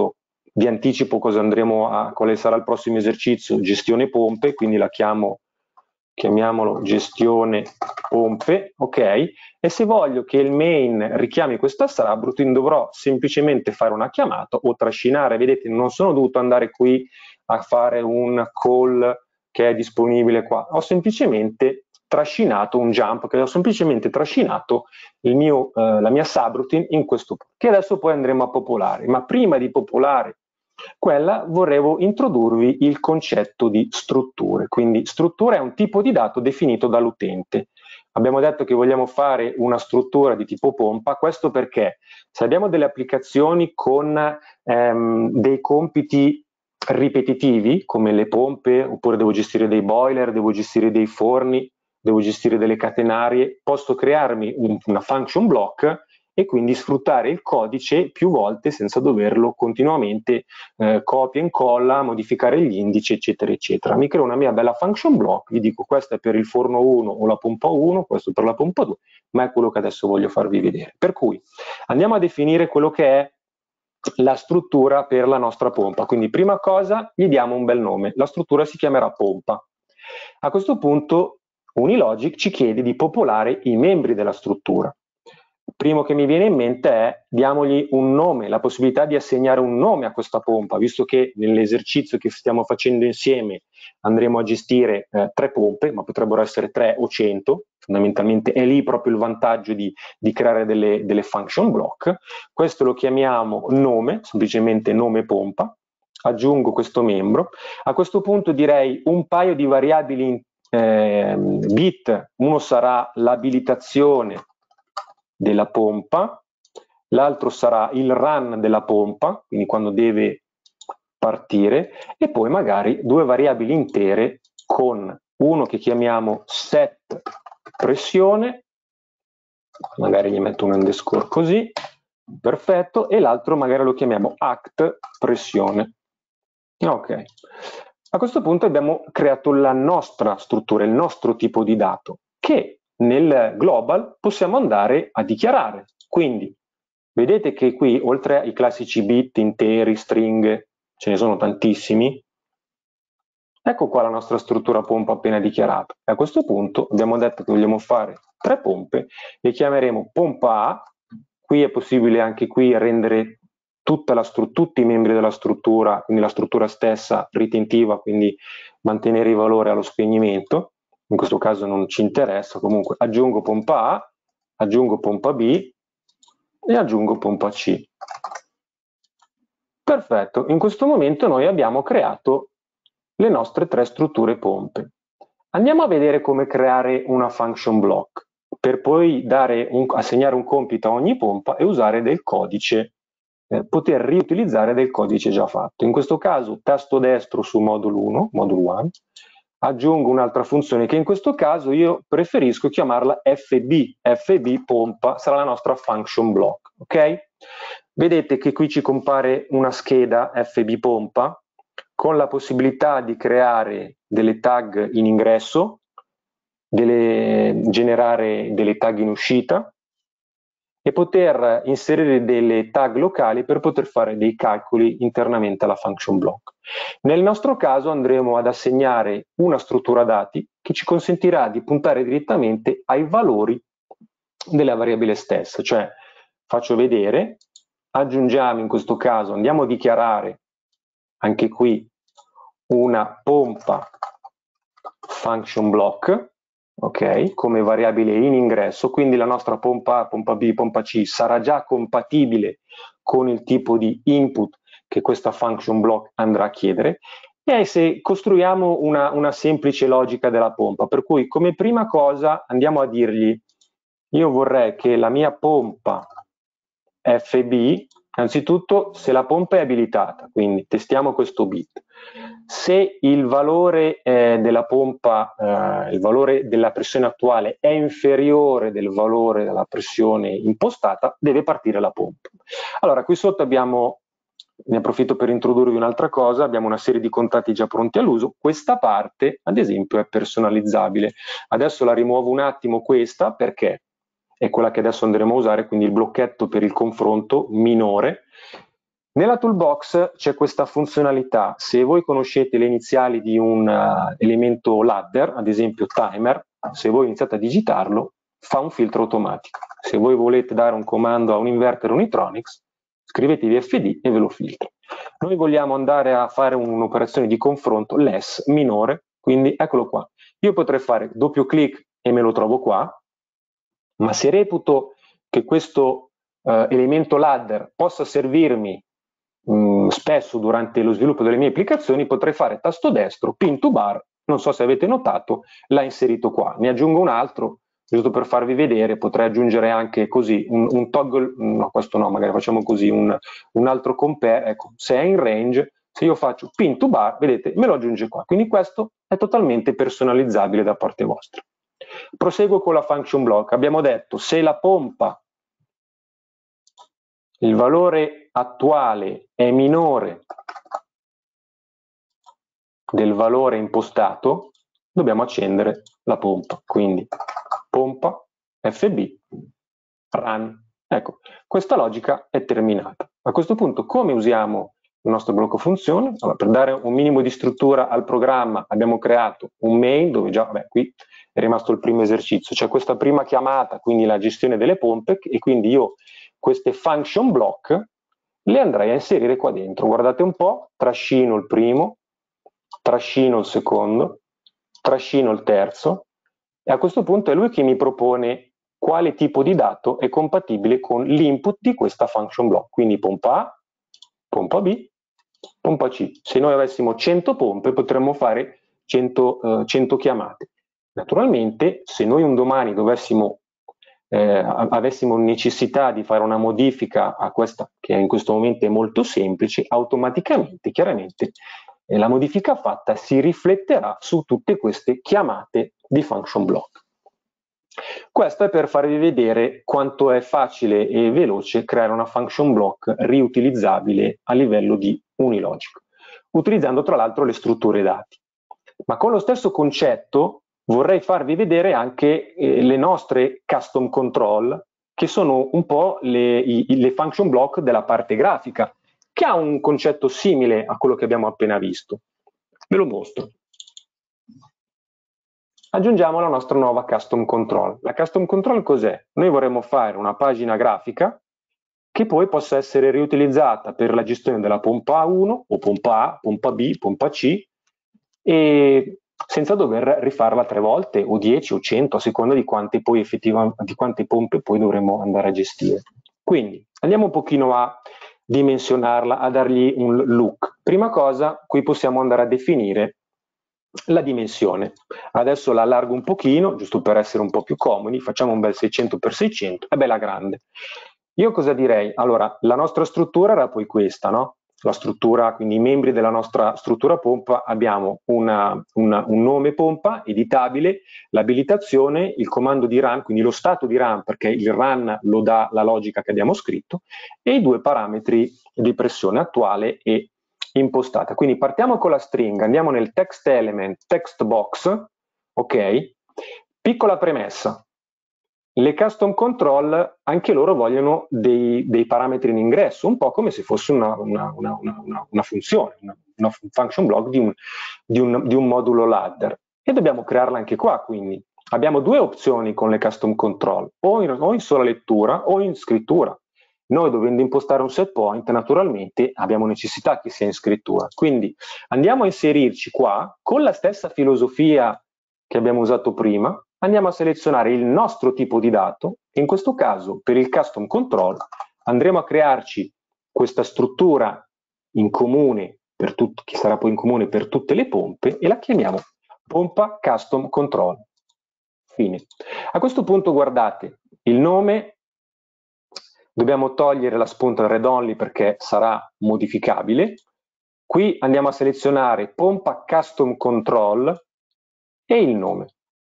Vi anticipo cosa andremo a, quale sarà il prossimo esercizio, gestione pompe, quindi la chiamo, chiamiamolo gestione pompe, ok? E se voglio che il main richiami questa subroutine dovrò semplicemente fare una chiamata o trascinare, vedete non sono dovuto andare qui a fare un call che è disponibile qua, ho semplicemente trascinato un jump, che ho semplicemente trascinato il mio, eh, la mia subroutine in questo punto, che adesso poi andremo a popolare, ma prima di popolare quella vorrevo introdurvi il concetto di strutture, quindi struttura è un tipo di dato definito dall'utente. Abbiamo detto che vogliamo fare una struttura di tipo pompa, questo perché se abbiamo delle applicazioni con ehm, dei compiti ripetitivi come le pompe, oppure devo gestire dei boiler, devo gestire dei forni, devo gestire delle catenarie, posso crearmi un, una function block e quindi sfruttare il codice più volte senza doverlo continuamente eh, copia e incolla, modificare gli indici, eccetera, eccetera. Mi creo una mia bella function block, vi dico questa è per il forno uno o la pompa uno, questo per la pompa due, ma è quello che adesso voglio farvi vedere. Per cui andiamo a definire quello che è la struttura per la nostra pompa. Quindi prima cosa gli diamo un bel nome, la struttura si chiamerà pompa. A questo punto Unilogic ci chiede di popolare i membri della struttura. Il primo che mi viene in mente è diamogli un nome, la possibilità di assegnare un nome a questa pompa, visto che nell'esercizio che stiamo facendo insieme andremo a gestire eh, tre pompe, ma potrebbero essere tre o cento, fondamentalmente è lì proprio il vantaggio di, di creare delle, delle function block. Questo lo chiamiamo nome, semplicemente nome pompa, aggiungo questo membro, a questo punto direi un paio di variabili eh, bit, uno sarà l'abilitazione della pompa, l'altro sarà il run della pompa, quindi quando deve partire, e poi magari due variabili intere con uno che chiamiamo set pressione, magari gli metto un underscore così, perfetto, e l'altro magari lo chiamiamo act pressione. Ok, a questo punto abbiamo creato la nostra struttura, il nostro tipo di dato, che nel global possiamo andare a dichiarare. Quindi vedete che qui, oltre ai classici bit, interi, stringhe, ce ne sono tantissimi. Ecco qua la nostra struttura pompa appena dichiarata. E a questo punto abbiamo detto che vogliamo fare tre pompe, le chiameremo pompa A. Qui è possibile anche qui rendere tutta la tutti i membri della struttura, quindi la struttura stessa ritentiva, quindi mantenere i valori allo spegnimento. In questo caso non ci interessa, comunque aggiungo pompa A, aggiungo pompa B e aggiungo pompa C. Perfetto, in questo momento noi abbiamo creato le nostre tre strutture pompe. Andiamo a vedere come creare una function block, per poi dare un, assegnare un compito a ogni pompa e usare del codice, eh, poter riutilizzare del codice già fatto. In questo caso tasto destro su modulo uno, modulo uno, aggiungo un'altra funzione che in questo caso io preferisco chiamarla F B, F B pompa, sarà la nostra function block, ok? Vedete che qui ci compare una scheda F B pompa con la possibilità di creare delle tag in ingresso, delle, generare delle tag in uscita e poter inserire delle tag locali per poter fare dei calcoli internamente alla function block. Nel nostro caso andremo ad assegnare una struttura dati che ci consentirà di puntare direttamente ai valori della variabile stessa, cioè faccio vedere, aggiungiamo in questo caso, andiamo a dichiarare anche qui una pompa function block, ok, come variabile in ingresso, quindi la nostra pompa A, pompa B, pompa C sarà già compatibile con il tipo di input che questa function block andrà a chiedere, e se costruiamo una, una semplice logica della pompa, per cui come prima cosa andiamo a dirgli io vorrei che la mia pompa F B, anzitutto se la pompa è abilitata, quindi testiamo questo bit. Se il valore eh, della pompa, eh, il valore della pressione attuale è inferiore del valore della pressione impostata, deve partire la pompa. Allora, qui sotto abbiamo, ne approfitto per introdurvi un'altra cosa, abbiamo una serie di contatti già pronti all'uso, questa parte ad esempio è personalizzabile. Adesso la rimuovo un attimo questa perché è quella che adesso andremo a usare, quindi il blocchetto per il confronto minore. Nella toolbox c'è questa funzionalità, se voi conoscete le iniziali di un uh, elemento ladder, ad esempio timer, se voi iniziate a digitarlo, fa un filtro automatico. Se voi volete dare un comando a un inverter Unitronics, scrivetevi F D e ve lo filtra. Noi vogliamo andare a fare un'operazione di confronto less, minore, quindi eccolo qua. Io potrei fare doppio clic e me lo trovo qua, ma se reputo che questo eh, elemento ladder possa servirmi mh, spesso durante lo sviluppo delle mie applicazioni, potrei fare tasto destro, pin to bar, non so se avete notato, l'ha inserito qua. Ne aggiungo un altro, giusto per farvi vedere, potrei aggiungere anche così un, un toggle, no questo no, magari facciamo così, un, un altro compare, ecco, se è in range, se io faccio pin to bar, vedete, me lo aggiunge qua. Quindi questo è totalmente personalizzabile da parte vostra. Proseguo con la function block. Abbiamo detto se la pompa, il valore attuale è minore del valore impostato, dobbiamo accendere la pompa. Quindi pompa F B run. Ecco, questa logica è terminata. A questo punto come usiamo il nostro blocco funzione? Allora, per dare un minimo di struttura al programma abbiamo creato un main dove già, vabbè, qui è rimasto il primo esercizio, c'è questa prima chiamata, quindi la gestione delle pompe, e quindi io queste function block le andrei a inserire qua dentro. Guardate un po', trascino il primo, trascino il secondo, trascino il terzo, e a questo punto è lui che mi propone quale tipo di dato è compatibile con l'input di questa function block, quindi pompa A, pompa B, pompa C. Se noi avessimo cento pompe potremmo fare cento, eh, cento chiamate. Naturalmente, se noi un domani dovessimo, eh, avessimo necessità di fare una modifica a questa, che in questo momento è molto semplice, automaticamente, chiaramente, eh, la modifica fatta si rifletterà su tutte queste chiamate di function block. Questo è per farvi vedere quanto è facile e veloce creare una function block riutilizzabile a livello di Unilogic, utilizzando tra l'altro le strutture dati. Ma con lo stesso concetto vorrei farvi vedere anche eh, le nostre custom control, che sono un po' le, i, le function block della parte grafica, che ha un concetto simile a quello che abbiamo appena visto. Ve lo mostro. Aggiungiamo la nostra nuova custom control. La custom control cos'è? Noi vorremmo fare una pagina grafica che poi possa essere riutilizzata per la gestione della pompa A uno o pompa A, pompa B, pompa C, e senza dover rifarla tre volte o dieci o cento a seconda di quante poi effettivamente di quante pompe poi dovremo andare a gestire. Quindi andiamo un pochino a dimensionarla, a dargli un look. Prima cosa, qui possiamo andare a definire la dimensione. Adesso la allargo un pochino, giusto per essere un po' più comodi, facciamo un bel seicento per seicento, è bella grande. Io cosa direi? Allora, la nostra struttura era poi questa, no? La struttura, quindi i membri della nostra struttura pompa, abbiamo una, una, un nome pompa editabile, l'abilitazione, il comando di run, quindi lo stato di run, perché il run lo dà la logica che abbiamo scritto, e i due parametri di pressione attuale e impostata. Quindi partiamo con la stringa, andiamo nel text element, text box, ok? Piccola premessa. Le custom control anche loro vogliono dei, dei parametri in ingresso, un po' come se fosse una, una, una, una, una funzione, una, una function block di un, di, un, di un modulo ladder, e dobbiamo crearla anche qua. Quindi abbiamo due opzioni con le custom control, o in, o in sola lettura o in scrittura. Noi, dovendo impostare un set point, naturalmente abbiamo necessità che sia in scrittura. Quindi andiamo a inserirci qua con la stessa filosofia che abbiamo usato prima, andiamo a selezionare il nostro tipo di dato, e in questo caso per il custom control andremo a crearci questa struttura in comune per tutto, che sarà poi in comune per tutte le pompe, e la chiamiamo pompa custom control. Fine. A questo punto guardate il nome. Dobbiamo togliere la spunta read only perché sarà modificabile. Qui andiamo a selezionare pompa custom control e il nome.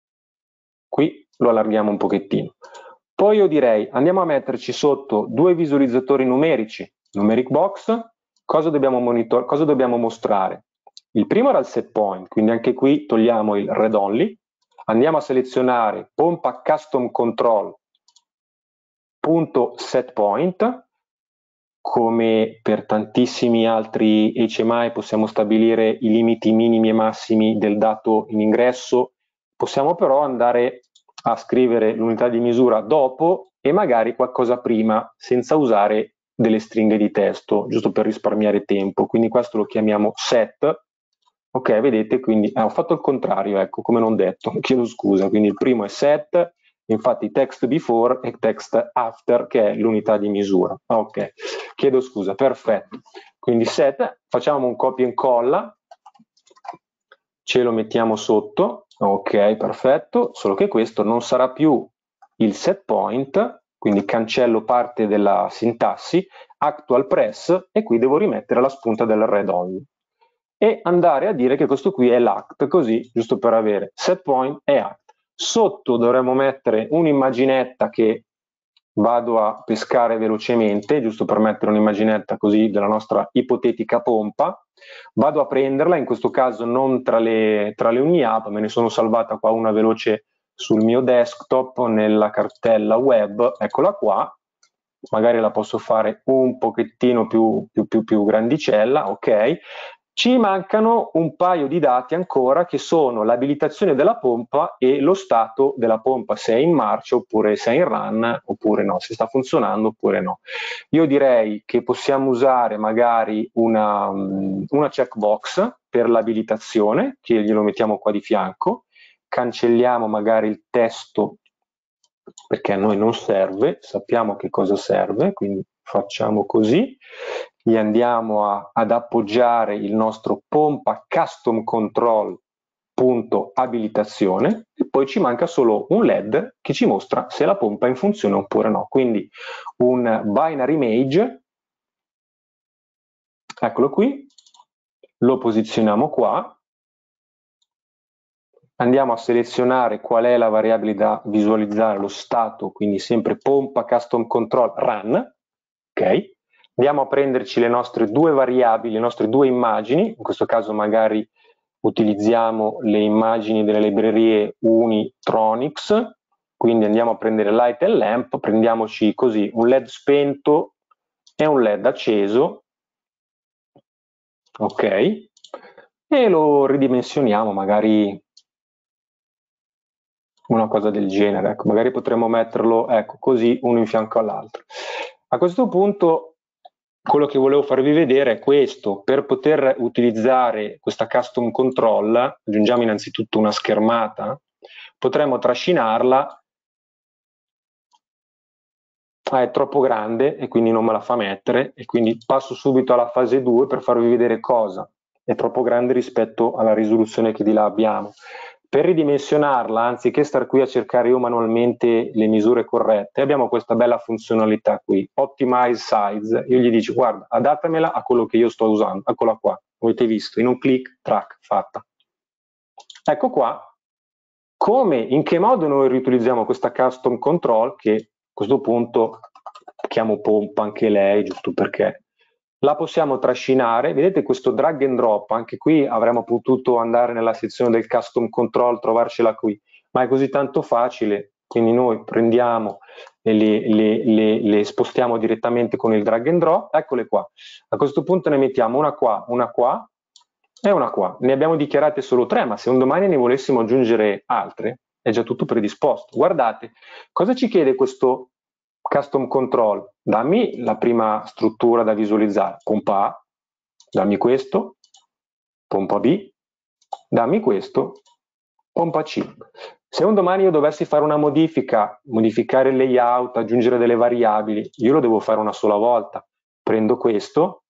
Qui lo allarghiamo un pochettino. Poi io direi andiamo a metterci sotto due visualizzatori numerici, numeric box. Cosa dobbiamo monitor- cosa dobbiamo mostrare? Il primo era il set point, quindi anche qui togliamo il read only. Andiamo a selezionare pompa custom control punto set point. Come per tantissimi altri H M I possiamo stabilire i limiti minimi e massimi del dato in ingresso, possiamo però andare a scrivere l'unità di misura dopo e magari qualcosa prima, senza usare delle stringhe di testo, giusto per risparmiare tempo. Quindi questo lo chiamiamo set. Ok, vedete, quindi eh, ho fatto il contrario, ecco, come non detto, chiedo scusa. Quindi il primo è set, infatti text before e text after, che è l'unità di misura. Ok, chiedo scusa, perfetto. Quindi set, facciamo un copia e incolla, ce lo mettiamo sotto, ok, perfetto, solo che questo non sarà più il set point, quindi cancello parte della sintassi, actual press, e qui devo rimettere la spunta del read only. E andare a dire che questo qui è l'act, così, giusto per avere set point e act. Sotto dovremmo mettere un'immaginetta che vado a pescare velocemente, giusto per mettere un'immaginetta così della nostra ipotetica pompa. Vado a prenderla, in questo caso non tra le, tra le Uniapp, me ne sono salvata qua una veloce sul mio desktop nella cartella web, eccola qua. magari la posso fare un pochettino più, più, più, più grandicella, ok? Ci mancano un paio di dati ancora che sono l'abilitazione della pompa e lo stato della pompa, se è in marcia oppure se è in run oppure no, se sta funzionando oppure no. Io direi che possiamo usare magari una, una checkbox per l'abilitazione, che glielo mettiamo qua di fianco, cancelliamo magari il testo perché a noi non serve, sappiamo che cosa serve, quindi facciamo così, gli andiamo a, ad appoggiare il nostro pompa custom control punto abilitazione e poi ci manca solo un L E D che ci mostra se la pompa è in funzione oppure no, quindi un binary image, eccolo qui, lo posizioniamo qua, andiamo a selezionare qual è la variabile da visualizzare, lo stato, quindi sempre pompa custom control run, ok? Andiamo a prenderci le nostre due variabili, le nostre due immagini, in questo caso magari utilizziamo le immagini delle librerie Unitronics, quindi andiamo a prendere light e lamp, prendiamoci così un L E D spento e un L E D acceso, ok? E lo ridimensioniamo, magari una cosa del genere, ecco, magari potremmo metterlo, ecco, così uno in fianco all'altro. A questo punto quello che volevo farvi vedere è questo: per poter utilizzare questa custom control aggiungiamo innanzitutto una schermata, potremmo trascinarla, ah, è troppo grande e quindi non me la fa mettere, e quindi passo subito alla fase due per farvi vedere cosa è troppo grande rispetto alla risoluzione che di là abbiamo. Per ridimensionarla, anziché star qui a cercare io manualmente le misure corrette, abbiamo questa bella funzionalità qui, Optimize Size. Io gli dico, guarda, adattamela a quello che io sto usando, eccola qua, avete visto, in un click, track, fatta. Ecco qua, come, in che modo noi riutilizziamo questa custom control, che a questo punto chiamo pompa anche lei, giusto perché la possiamo trascinare. Vedete questo drag and drop, anche qui avremmo potuto andare nella sezione del custom control, trovarcela qui, ma è così tanto facile, quindi noi prendiamo e le, le, le, le spostiamo direttamente con il drag and drop, eccole qua. A questo punto ne mettiamo una qua, una qua e una qua. Ne abbiamo dichiarate solo tre, ma se un domani ne volessimo aggiungere altre, è già tutto predisposto. Guardate, cosa ci chiede questo custom control? Dammi la prima struttura da visualizzare, pompa A, dammi questo, pompa B, dammi questo, pompa C. Se un domani io dovessi fare una modifica, modificare il layout, aggiungere delle variabili, io lo devo fare una sola volta. Prendo questo,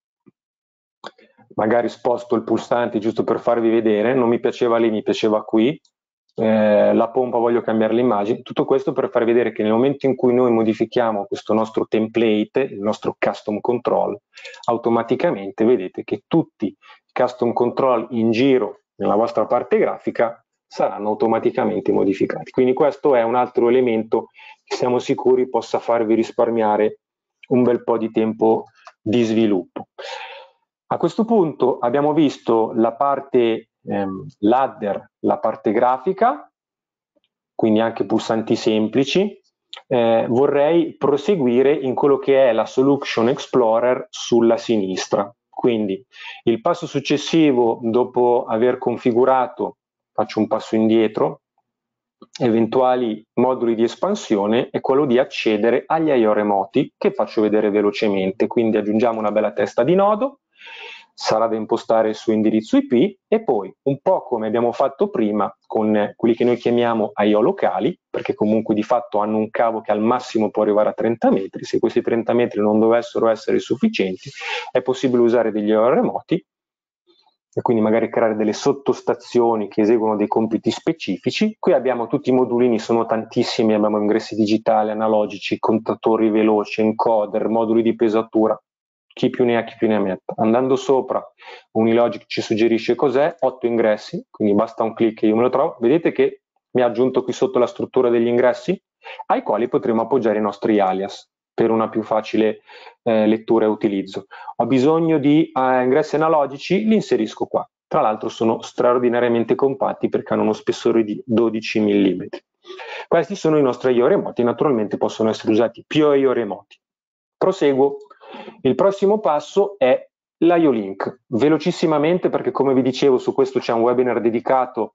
magari sposto il pulsante giusto per farvi vedere, non mi piaceva lì, mi piaceva qui, eh, la pompa voglio cambiare l'immagine, tutto questo per farvi vedere che nel momento in cui noi modifichiamo questo nostro template, il nostro custom control, automaticamente vedete che tutti i custom control in giro nella vostra parte grafica saranno automaticamente modificati. Quindi questo è un altro elemento che siamo sicuri possa farvi risparmiare un bel po' di tempo di sviluppo. A questo punto abbiamo visto la parte ehm, ladder, la parte grafica, quindi anche pulsanti semplici. Eh, vorrei proseguire in quello che è la Solution Explorer sulla sinistra. Quindi il passo successivo, dopo aver configurato, faccio un passo indietro, eventuali moduli di espansione, è quello di accedere agli I O remoti, che faccio vedere velocemente. Quindi aggiungiamo una bella testa di nodo, sarà da impostare il suo indirizzo I P, e poi un po' come abbiamo fatto prima con quelli che noi chiamiamo I O locali, perché comunque di fatto hanno un cavo che al massimo può arrivare a trenta metri, se questi trenta metri non dovessero essere sufficienti è possibile usare degli I O remoti e quindi magari creare delle sottostazioni che eseguono dei compiti specifici. Qui abbiamo tutti i modulini, sono tantissimi, abbiamo ingressi digitali, analogici, contatori veloci, encoder, moduli di pesatura, chi più ne ha chi più ne metta. Andando sopra, Unilogic ci suggerisce cos'è, otto ingressi, quindi basta un clic e io me lo trovo. Vedete che mi ha aggiunto qui sotto la struttura degli ingressi, ai quali potremo appoggiare i nostri alias per una più facile eh, lettura e utilizzo. Ho bisogno di eh, ingressi analogici, li inserisco qua. Tra l'altro sono straordinariamente compatti perché hanno uno spessore di dodici millimetri. Questi sono i nostri I O remoti, naturalmente possono essere usati più I O remoti. Proseguo. Il prossimo passo è l'I O Link. Velocissimamente, perché come vi dicevo su questo c'è un webinar dedicato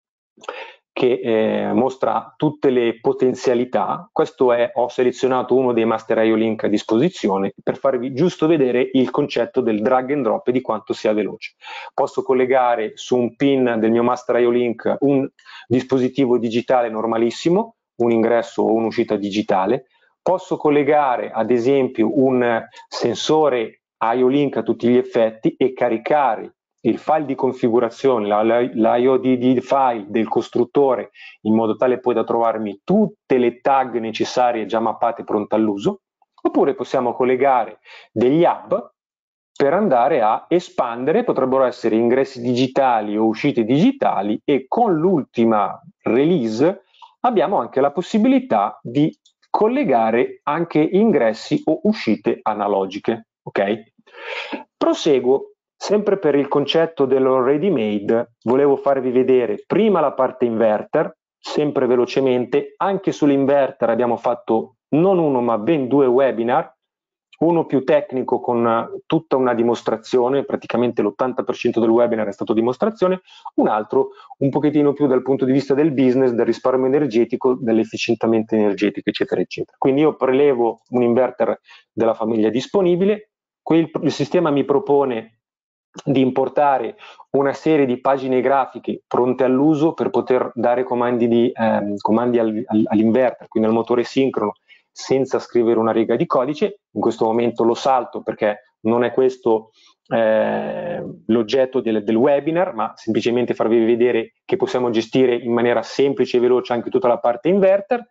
che eh, mostra tutte le potenzialità. Questo è, ho selezionato uno dei master I O Link a disposizione per farvi giusto vedere il concetto del drag and drop e di quanto sia veloce. Posso collegare su un pin del mio master I O Link un dispositivo digitale normalissimo, un ingresso o un'uscita digitale. Posso collegare ad esempio un sensore I O Link a tutti gli effetti e caricare il file di configurazione, l'I O D D file del costruttore, in modo tale poi da trovarmi tutte le tag necessarie già mappate pronte all'uso, oppure possiamo collegare degli hub per andare a espandere, potrebbero essere ingressi digitali o uscite digitali, e con l'ultima release abbiamo anche la possibilità di collegare anche ingressi o uscite analogiche. Ok? Proseguo. Sempre per il concetto dell'already made, volevo farvi vedere prima la parte inverter, sempre velocemente. Anche sull'inverter abbiamo fatto non uno ma ben due webinar, uno più tecnico con tutta una dimostrazione, praticamente l'ottanta per cento del webinar è stato dimostrazione, un altro un pochettino più dal punto di vista del business, del risparmio energetico, dell'efficientamento energetico, eccetera, eccetera. Quindi io prelevo un inverter della famiglia disponibile, qui il sistema mi propone di importare una serie di pagine grafiche pronte all'uso per poter dare comandi, di, ehm, comandi al, al, all'inverter, quindi al motore sincrono, senza scrivere una riga di codice. In questo momento lo salto perché non è questo eh, l'oggetto del, del webinar, ma semplicemente farvi vedere che possiamo gestire in maniera semplice e veloce anche tutta la parte inverter.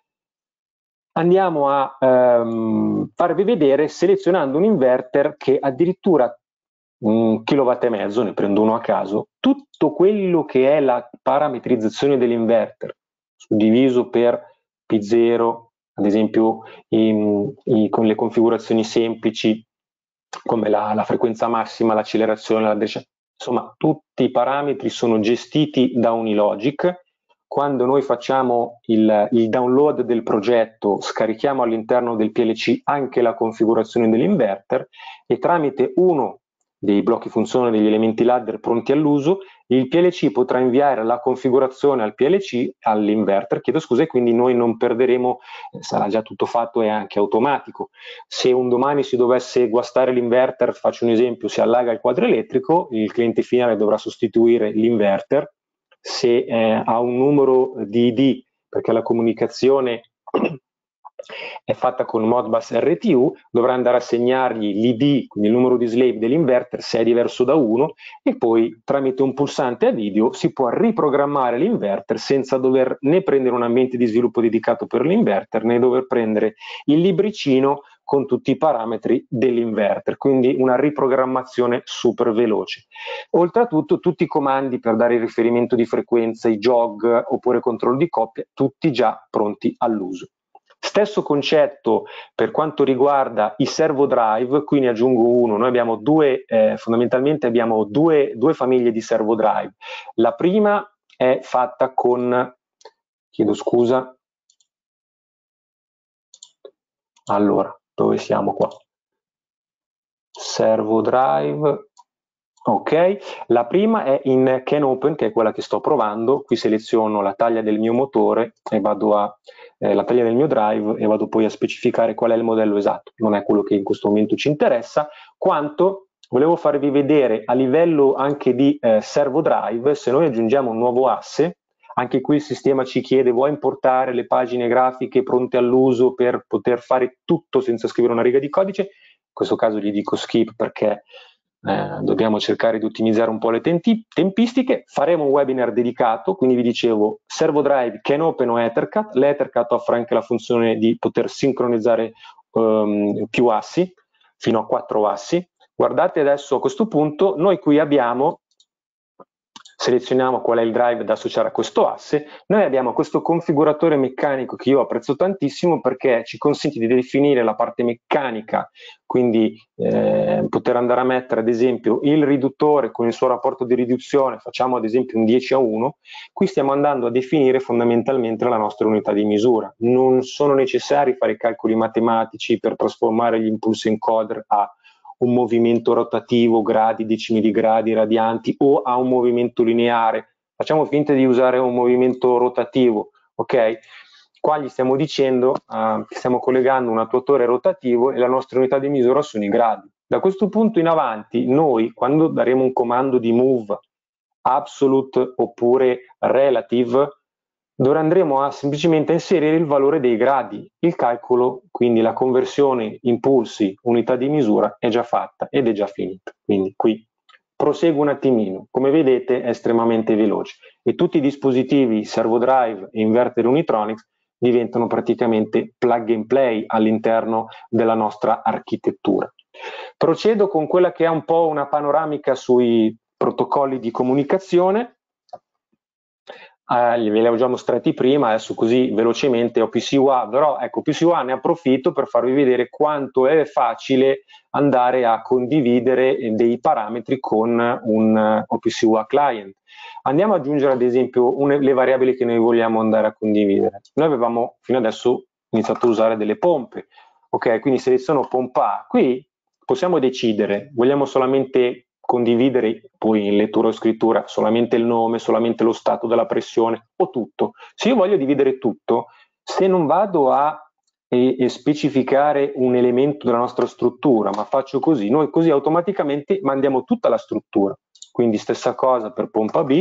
Andiamo a ehm, farvi vedere selezionando un inverter che addirittura un kilowatt e mezzo, ne prendo uno a caso, tutto quello che è la parametrizzazione dell'inverter suddiviso per P zero, ad esempio in, in, con le configurazioni semplici come la, la frequenza massima, l'accelerazione, la decima, insomma tutti i parametri sono gestiti da Unilogic. Quando noi facciamo il, il download del progetto, scarichiamo all'interno del P L C anche la configurazione dell'inverter e tramite uno dei blocchi funzione degli elementi ladder pronti all'uso, il P L C potrà inviare la configurazione al P L C, all'inverter, chiedo scusa, e quindi noi non perderemo, sarà già tutto fatto e anche automatico. Se un domani si dovesse guastare l'inverter, faccio un esempio, si allaga il quadro elettrico, il cliente finale dovrà sostituire l'inverter. Se eh, ha un numero di I D, perché la comunicazione è fatta con Modbus R T U, dovrà andare a segnargli l'I D, quindi il numero di slave dell'inverter, se è diverso da uno, e poi tramite un pulsante a video si può riprogrammare l'inverter senza dover né prendere un ambiente di sviluppo dedicato per l'inverter, né dover prendere il libricino con tutti i parametri dell'inverter, quindi una riprogrammazione super veloce. Oltretutto tutti i comandi per dare il riferimento di frequenza, i jog oppure controllo di coppia, tutti già pronti all'uso. Stesso concetto per quanto riguarda i servo drive, qui ne aggiungo uno. Noi abbiamo due, eh, fondamentalmente abbiamo due, due famiglie di servo drive. La prima è fatta con, chiedo scusa, allora, dove siamo qua? Servo drive, ok. La prima è in CanOpen, che è quella che sto provando. Qui seleziono la taglia del mio motore e vado a eh, la taglia del mio drive e vado poi a specificare qual è il modello esatto. Non è quello che in questo momento ci interessa, quanto volevo farvi vedere a livello anche di eh, servo drive. Se noi aggiungiamo un nuovo asse, anche qui il sistema ci chiede: vuoi importare le pagine grafiche pronte all'uso per poter fare tutto senza scrivere una riga di codice? In questo caso gli dico skip perché Eh, dobbiamo cercare di ottimizzare un po' le tempistiche. Faremo un webinar dedicato, quindi vi dicevo servo drive, CanOpen o Ethercat. L'Ethercat offre anche la funzione di poter sincronizzare um, più assi, fino a quattro assi. Guardate adesso a questo punto, noi qui abbiamo selezioniamo qual è il drive da associare a questo asse, noi abbiamo questo configuratore meccanico che io apprezzo tantissimo perché ci consente di definire la parte meccanica, quindi eh, poter andare a mettere ad esempio il riduttore con il suo rapporto di riduzione, facciamo ad esempio un dieci a uno, qui stiamo andando a definire fondamentalmente la nostra unità di misura. Non sono necessari fare i calcoli matematici per trasformare gli impulsi encoder a un movimento rotativo, gradi, decimi di gradi, radianti o a un movimento lineare. Facciamo finta di usare un movimento rotativo, ok? Qua gli stiamo dicendo uh, che stiamo collegando un attuatore rotativo e la nostra unità di misura sono i gradi. Da questo punto in avanti noi, quando daremo un comando di move absolute oppure relative, dove andremo a semplicemente inserire il valore dei gradi. Il calcolo, quindi la conversione impulsi, unità di misura, è già fatta ed è già finita. Quindi qui proseguo un attimino. Come vedete è estremamente veloce e tutti i dispositivi servo drive e inverter Unitronics diventano praticamente plug and play all'interno della nostra architettura. Procedo con quella che è un po' una panoramica sui protocolli di comunicazione. Eh, ve li avevo già mostrati prima, adesso così velocemente O P C U A, però ecco, O P C U A ne approfitto per farvi vedere quanto è facile andare a condividere dei parametri con un O P C U A client. Andiamo ad aggiungere ad esempio une, le variabili che noi vogliamo andare a condividere. Noi avevamo fino adesso iniziato a usare delle pompe, ok? Quindi seleziono pompa A. Qui possiamo decidere, vogliamo solamente condividere poi in lettura o scrittura solamente il nome, solamente lo stato della pressione o tutto. Se io voglio dividere tutto, se non vado a e, e specificare un elemento della nostra struttura, ma faccio così, noi così automaticamente mandiamo tutta la struttura. Quindi stessa cosa per pompa B,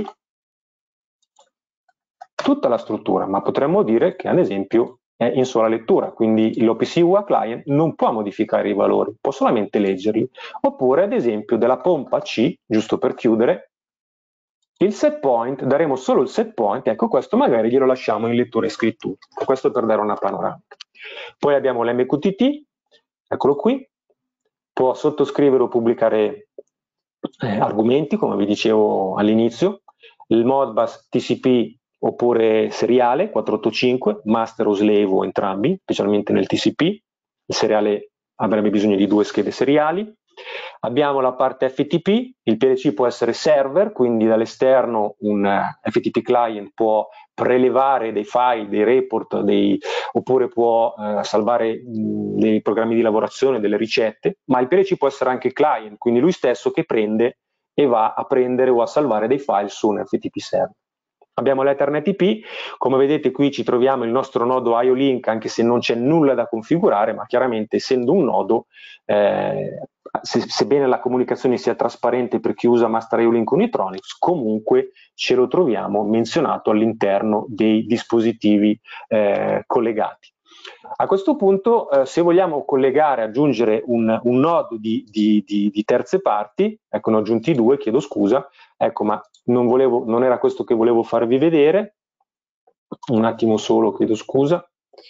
tutta la struttura, ma potremmo dire che ad esempio è in sola lettura, quindi l'O P C U A client non può modificare i valori, può solamente leggerli. Oppure ad esempio della pompa C, giusto per chiudere, il set point, daremo solo il set point, ecco questo magari glielo lasciamo in lettura e scrittura, questo per dare una panoramica. Poi abbiamo l'M Q T T, eccolo qui, può sottoscrivere o pubblicare eh, argomenti, come vi dicevo all'inizio, il Modbus T C P oppure seriale quattrocentottantacinque, master o slave o entrambi, specialmente nel T C P, il seriale avrebbe bisogno di due schede seriali. Abbiamo la parte F T P, il P L C può essere server, quindi dall'esterno un F T P client può prelevare dei file, dei report, dei, oppure può eh, salvare mh, dei programmi di lavorazione, delle ricette, ma il P L C può essere anche client, quindi lui stesso che prende e va a prendere o a salvare dei file su un F T P server. Abbiamo l'Ethernet I P, come vedete qui ci troviamo il nostro nodo I O Link, anche se non c'è nulla da configurare, ma chiaramente essendo un nodo, eh, se, sebbene la comunicazione sia trasparente per chi usa Master I O Link Unitronics, comunque ce lo troviamo menzionato all'interno dei dispositivi eh, collegati. A questo punto, eh, se vogliamo collegare, aggiungere un, un nodo di, di, di, di terze parti, ecco, ne ho aggiunti due, chiedo scusa, ecco, ma non, volevo, non era questo che volevo farvi vedere, un attimo solo, chiedo scusa,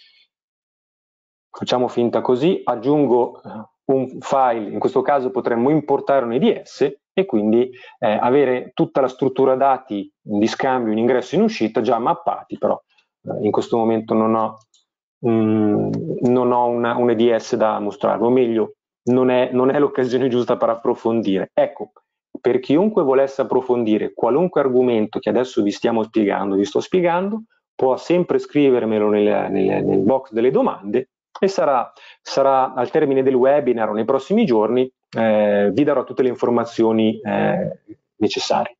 facciamo finta così, aggiungo un file, in questo caso potremmo importare un I D S e quindi eh, avere tutta la struttura dati di scambio in ingresso e in uscita già mappati, però eh, in questo momento non ho Mm, non ho una, un E D S da mostrarvi, o meglio, non è, non è l'occasione giusta per approfondire. Ecco, per chiunque volesse approfondire qualunque argomento che adesso vi stiamo spiegando, vi sto spiegando, può sempre scrivermelo nel, nel, nel box delle domande e sarà, sarà al termine del webinar o nei prossimi giorni eh, vi darò tutte le informazioni eh, necessarie.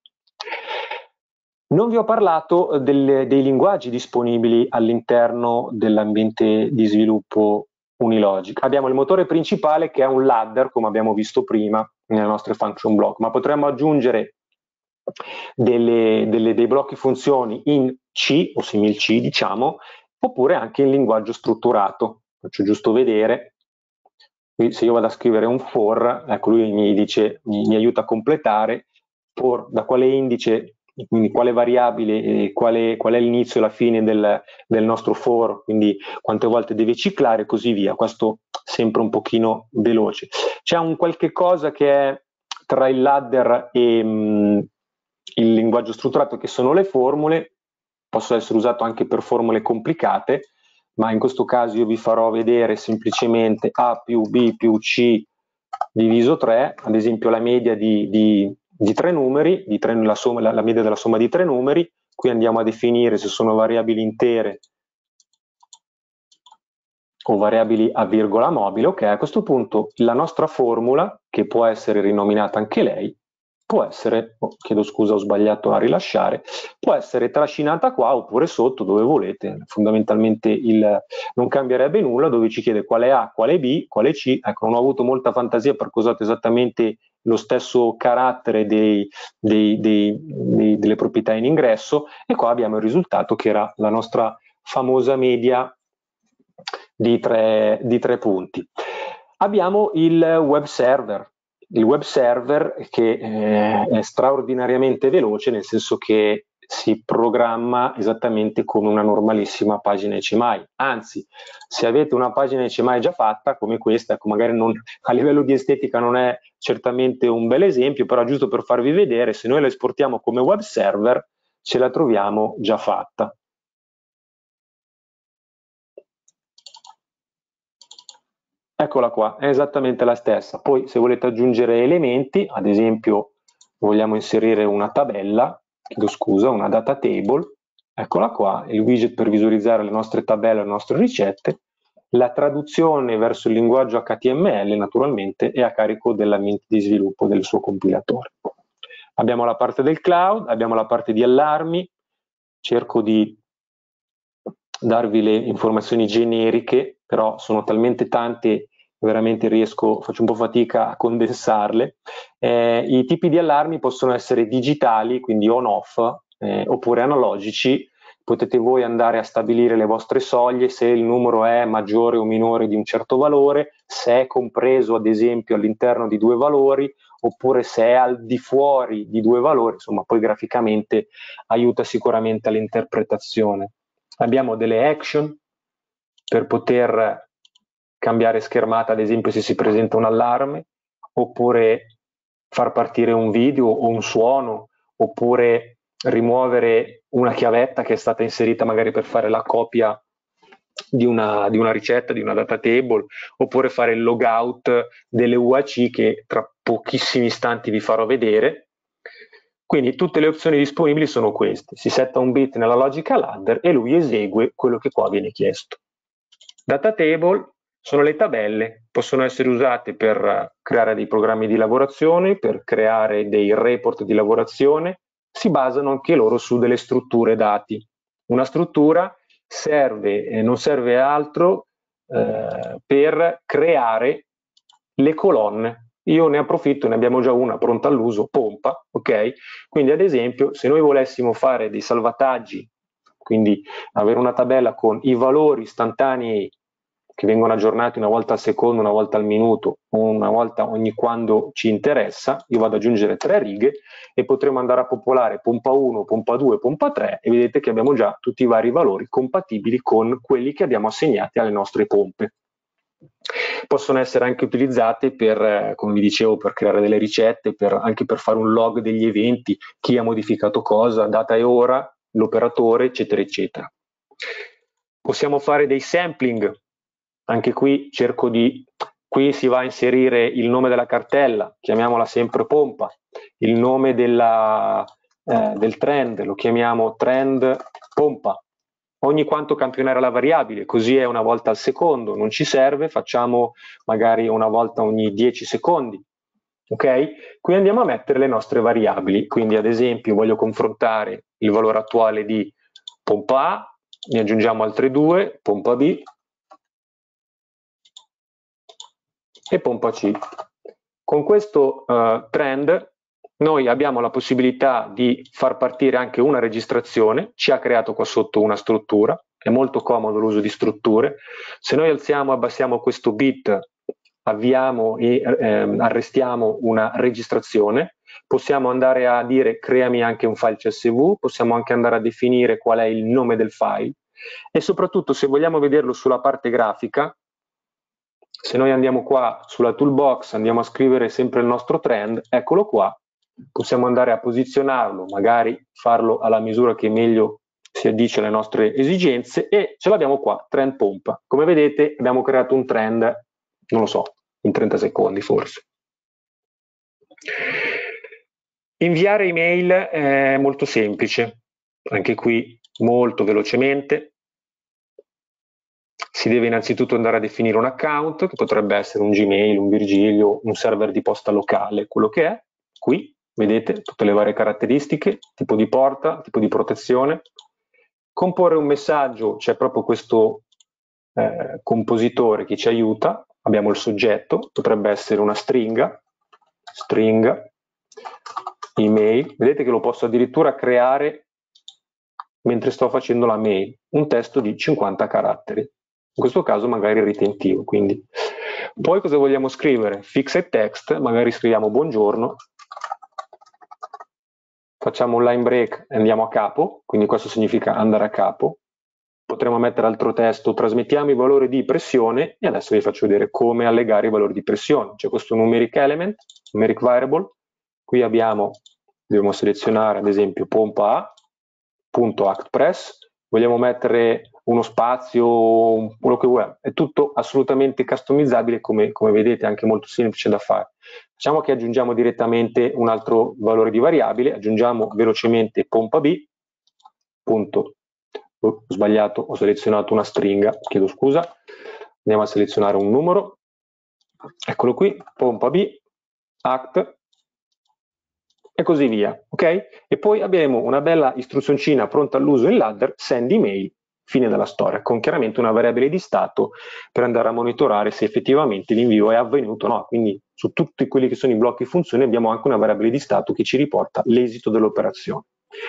Non vi ho parlato del, dei linguaggi disponibili all'interno dell'ambiente di sviluppo Unilogic. Abbiamo il motore principale che è un ladder, come abbiamo visto prima nelle nostre function block, ma potremmo aggiungere delle, delle, dei blocchi funzioni in C o simil C, diciamo, oppure anche in linguaggio strutturato. Faccio giusto vedere. Qui, se io vado a scrivere un for, ecco, lui mi dice, mi, mi aiuta a completare for da quale indice, quindi quale variabile, eh, quale, qual è l'inizio e la fine del, del nostro for, quindi quante volte deve ciclare e così via. Questo sempre un pochino veloce. C'è un qualche cosa che è tra il ladder e, mh, il linguaggio strutturato, che sono le formule, possono essere usato anche per formule complicate, ma in questo caso io vi farò vedere semplicemente A più B più C diviso tre, ad esempio la media di, di, di tre numeri, di tre, la, somma, la, la media della somma di tre numeri. Qui andiamo a definire se sono variabili intere o variabili a virgola mobile. Ok, a questo punto la nostra formula, che può essere rinominata anche lei, può essere, oh, chiedo scusa, ho sbagliato a rilasciare, può essere trascinata qua oppure sotto, dove volete. Fondamentalmente il, non cambierebbe nulla, dove ci chiede quale A, quale B, quale C. Ecco, non ho avuto molta fantasia perché ho usato esattamente lo stesso carattere dei, dei, dei, dei, delle proprietà in ingresso, e qua abbiamo il risultato che era la nostra famosa media di tre, di tre punti. Abbiamo il web server, il web server che eh, è straordinariamente veloce, nel senso che si programma esattamente come una normalissima pagina H M I. Anzi, se avete una pagina H M I già fatta come questa, ecco, magari non, a livello di estetica non è certamente un bel esempio, però giusto per farvi vedere, se noi la esportiamo come web server ce la troviamo già fatta. Eccola qua, è esattamente la stessa. Poi se volete aggiungere elementi, ad esempio vogliamo inserire una tabella, chiedo scusa, una data table, eccola qua, il widget per visualizzare le nostre tabelle, le nostre ricette. La traduzione verso il linguaggio H T M L naturalmente è a carico dell'ambiente di sviluppo del suo compilatore. Abbiamo la parte del cloud, abbiamo la parte di allarmi, cerco di darvi le informazioni generiche, però sono talmente tante veramente riesco, faccio un po' fatica a condensarle. Eh, I tipi di allarmi possono essere digitali, quindi on-off, eh, oppure analogici. Potete voi andare a stabilire le vostre soglie, se il numero è maggiore o minore di un certo valore, se è compreso ad esempio all'interno di due valori, oppure se è al di fuori di due valori. Insomma, poi graficamente aiuta sicuramente all'interpretazione. Abbiamo delle action per poter cambiare schermata, ad esempio se si presenta un allarme, oppure far partire un video o un suono, oppure rimuovere una chiavetta che è stata inserita magari per fare la copia di una, di una ricetta, di una data table, oppure fare il logout delle U A C che tra pochissimi istanti vi farò vedere. Quindi tutte le opzioni disponibili sono queste: si setta un bit nella logical ladder e lui esegue quello che qua viene chiesto. Data table sono le tabelle, possono essere usate per creare dei programmi di lavorazione, per creare dei report di lavorazione, si basano anche loro su delle strutture dati. Una struttura serve, eh, non serve altro eh, per creare le colonne. Io ne approfitto, ne abbiamo già una pronta all'uso, pompa, ok? Quindi ad esempio se noi volessimo fare dei salvataggi, quindi avere una tabella con i valori istantanei che vengono aggiornati una volta al secondo, una volta al minuto, una volta ogni quando ci interessa, io vado ad aggiungere tre righe e potremo andare a popolare pompa uno, pompa due, pompa tre e vedete che abbiamo già tutti i vari valori compatibili con quelli che abbiamo assegnati alle nostre pompe. Possono essere anche utilizzate per, come vi dicevo, per creare delle ricette, per, anche per fare un log degli eventi, chi ha modificato cosa, data e ora, l'operatore, eccetera, eccetera. Possiamo fare dei sampling, anche qui cerco di, qui si va a inserire il nome della cartella, chiamiamola sempre pompa, il nome della, eh, del trend, lo chiamiamo trend pompa. Ogni quanto campionare la variabile, così è una volta al secondo, non ci serve, facciamo magari una volta ogni dieci secondi. Ok? Qui andiamo a mettere le nostre variabili, quindi ad esempio voglio confrontare il valore attuale di pompa A, ne aggiungiamo altre due, pompa B e pompa C. Con questo uh, trend noi abbiamo la possibilità di far partire anche una registrazione, ci ha creato qua sotto una struttura, è molto comodo l'uso di strutture. Se noi alziamo e abbassiamo questo bit, avviamo e eh, arrestiamo una registrazione, possiamo andare a dire creami anche un file C S V, possiamo anche andare a definire qual è il nome del file e soprattutto se vogliamo vederlo sulla parte grafica, se noi andiamo qua sulla toolbox, andiamo a scrivere sempre il nostro trend, eccolo qua, possiamo andare a posizionarlo, magari farlo alla misura che meglio si addice alle nostre esigenze, e ce l'abbiamo qua, trend pompa. Come vedete abbiamo creato un trend, non lo so, in trenta secondi forse. Inviare email è molto semplice, anche qui molto velocemente. Si deve innanzitutto andare a definire un account, che potrebbe essere un Gmail, un Virgilio, un server di posta locale, quello che è. Qui vedete tutte le varie caratteristiche, tipo di porta, tipo di protezione. Comporre un messaggio, c'è proprio questo eh, compositore che ci aiuta. Abbiamo il soggetto, potrebbe essere una stringa, string, email. Vedete che lo posso addirittura creare mentre sto facendo la mail, un testo di cinquanta caratteri. In questo caso magari ritentivo, quindi. Poi cosa vogliamo scrivere? Fixed text, magari scriviamo buongiorno, facciamo un line break e andiamo a capo, quindi questo significa andare a capo. Potremmo mettere altro testo, trasmettiamo i valori di pressione, e adesso vi faccio vedere come allegare i valori di pressione. C'è questo numeric element, numeric variable, qui abbiamo, dobbiamo selezionare ad esempio pompa A, punto act press, vogliamo mettere uno spazio, quello che vuoi, è tutto assolutamente customizzabile, come, come vedete, anche molto semplice da fare. Facciamo che aggiungiamo direttamente un altro valore di variabile, aggiungiamo velocemente pompa B, punto, ho sbagliato, ho selezionato una stringa, chiedo scusa, andiamo a selezionare un numero, eccolo qui, pompa B, act, e così via, ok? E poi abbiamo una bella istruzioncina pronta all'uso in ladder, send email, fine della storia, con chiaramente una variabile di stato per andare a monitorare se effettivamente l'invio è avvenuto o no. Quindi su tutti quelli che sono i blocchi funzioni abbiamo anche una variabile di stato che ci riporta l'esito dell'operazione.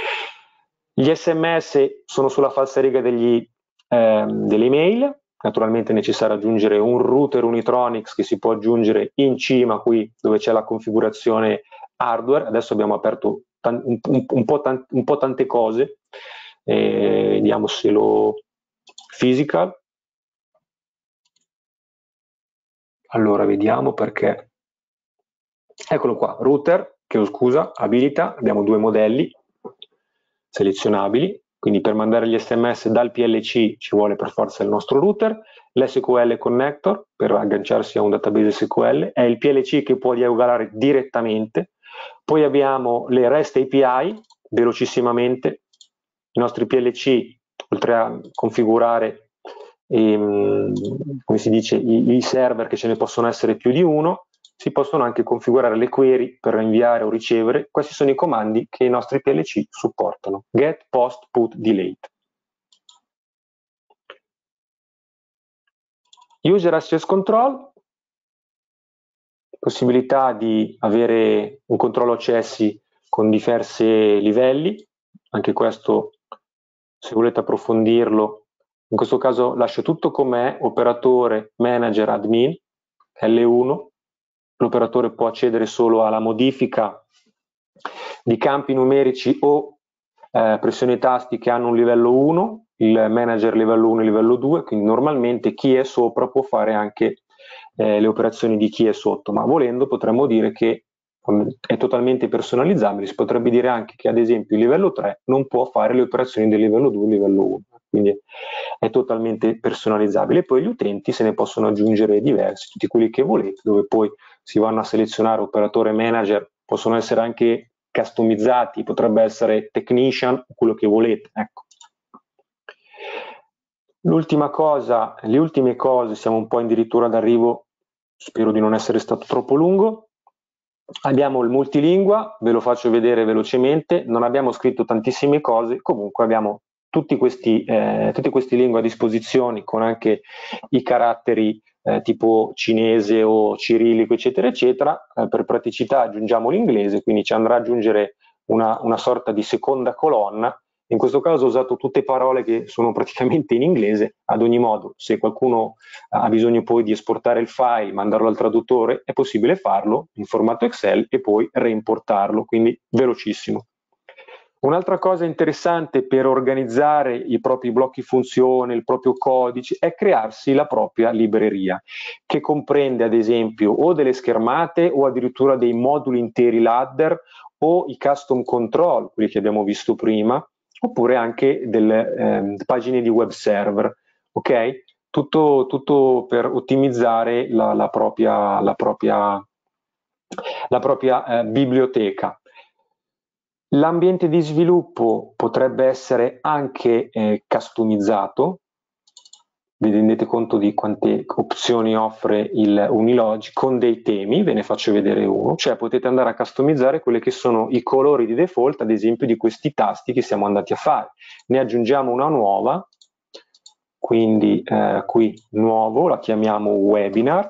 Gli sms sono sulla falsariga degli, ehm, delle email. Naturalmente è necessario aggiungere un router Unitronics che si può aggiungere in cima qui dove c'è la configurazione hardware. Adesso abbiamo aperto un, un, un, po, tant, un po' tante cose, eh, vediamo se lo physical. Allora vediamo perché, eccolo qua, router, chiedo scusa, abilita, abbiamo due modelli selezionabili, quindi per mandare gli sms dal P L C ci vuole per forza il nostro router, l'S Q L connector per agganciarsi a un database S Q L, è il P L C che può dialogare direttamente, poi abbiamo le REST A P I, velocissimamente, i nostri P L C, oltre a configurare ehm, come si dice, i, i server, che ce ne possono essere più di uno, si possono anche configurare le query per inviare o ricevere. Questi sono i comandi che i nostri P L C supportano: get, post, put, delete. User access control, possibilità di avere un controllo accessi con diversi livelli, anche questo se volete approfondirlo, in questo caso lascio tutto com'è, operatore, manager, admin, L uno, l'operatore può accedere solo alla modifica di campi numerici o eh, pressione tasti che hanno un livello uno, il manager livello uno e livello due, quindi normalmente chi è sopra può fare anche eh, le operazioni di chi è sotto, ma volendo potremmo dire che è totalmente personalizzabile. Si potrebbe dire anche che ad esempio il livello tre non può fare le operazioni del livello due e livello uno, quindi è totalmente personalizzabile. E poi gli utenti se ne possono aggiungere diversi, tutti quelli che volete, dove poi si vanno a selezionare operatore, manager, possono essere anche customizzati, potrebbe essere technician, quello che volete, ecco. L'ultima cosa, le ultime cose, siamo un po' addirittura d'arrivo, spero di non essere stato troppo lungo. Abbiamo il multilingua, ve lo faccio vedere velocemente, non abbiamo scritto tantissime cose, comunque abbiamo tutti questi, eh, tutti questi lingue a disposizione con anche i caratteri eh, tipo cinese o cirillico eccetera eccetera. Eh, per praticità aggiungiamo l'inglese, quindi ci andrà ad aggiungere una, una sorta di seconda colonna. In questo caso ho usato tutte parole che sono praticamente in inglese. Ad ogni modo, se qualcuno ha bisogno poi di esportare il file, mandarlo al traduttore, è possibile farlo in formato Excel e poi reimportarlo, quindi velocissimo. Un'altra cosa interessante per organizzare i propri blocchi funzione, il proprio codice, è crearsi la propria libreria, che comprende ad esempio o delle schermate o addirittura dei moduli interi ladder o i custom control, quelli che abbiamo visto prima, oppure anche delle eh, pagine di web server, ok? Tutto, tutto per ottimizzare la, la propria, la propria, la propria eh, biblioteca. L'ambiente di sviluppo potrebbe essere anche eh, customizzato. Vi rendete conto di quante opzioni offre il Unilogic con dei temi, ve ne faccio vedere uno, cioè potete andare a customizzare quelli che sono i colori di default, ad esempio, di questi tasti che siamo andati a fare. Ne aggiungiamo una nuova, quindi eh, qui nuovo, la chiamiamo webinar.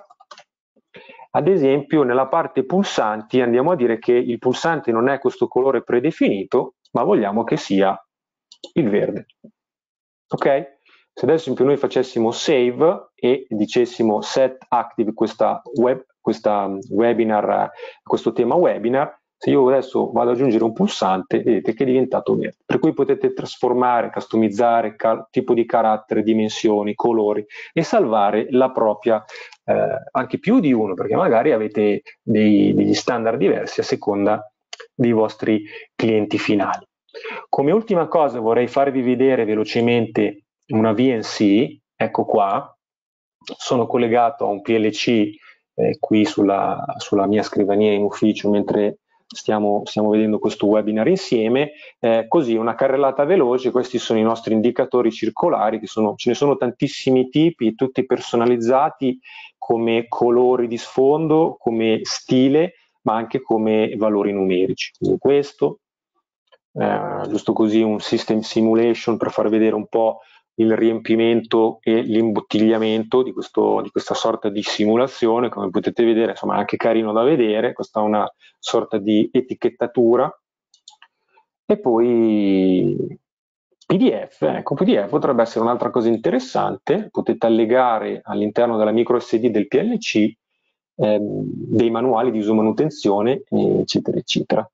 Ad esempio nella parte pulsanti andiamo a dire che il pulsante non è questo colore predefinito, ma vogliamo che sia il verde. Ok? Se ad esempio noi facessimo save e dicessimo set active questa, web, questa webinar, questo tema webinar, se io adesso vado ad aggiungere un pulsante, vedete che è diventato verde. Per cui potete trasformare, customizzare tipo di carattere, dimensioni, colori e salvare la propria, eh, anche più di uno, perché magari avete dei, degli standard diversi a seconda dei vostri clienti finali. Come ultima cosa vorrei farvi vedere velocemente una V N C, ecco qua, sono collegato a un P L C eh, qui sulla, sulla mia scrivania in ufficio mentre stiamo, stiamo vedendo questo webinar insieme, eh, così una carrellata veloce, questi sono i nostri indicatori circolari, che sono, ce ne sono tantissimi tipi, tutti personalizzati come colori di sfondo, come stile, ma anche come valori numerici. Quindi questo, eh, giusto così un system simulation per far vedere un po' il riempimento e l'imbottigliamento di, questo, di questa sorta di simulazione, come potete vedere, insomma è anche carino da vedere, questa è una sorta di etichettatura. E poi P D F, ecco, P D F potrebbe essere un'altra cosa interessante, potete allegare all'interno della micro S D del P L C eh, dei manuali di uso manutenzione, eccetera, eccetera.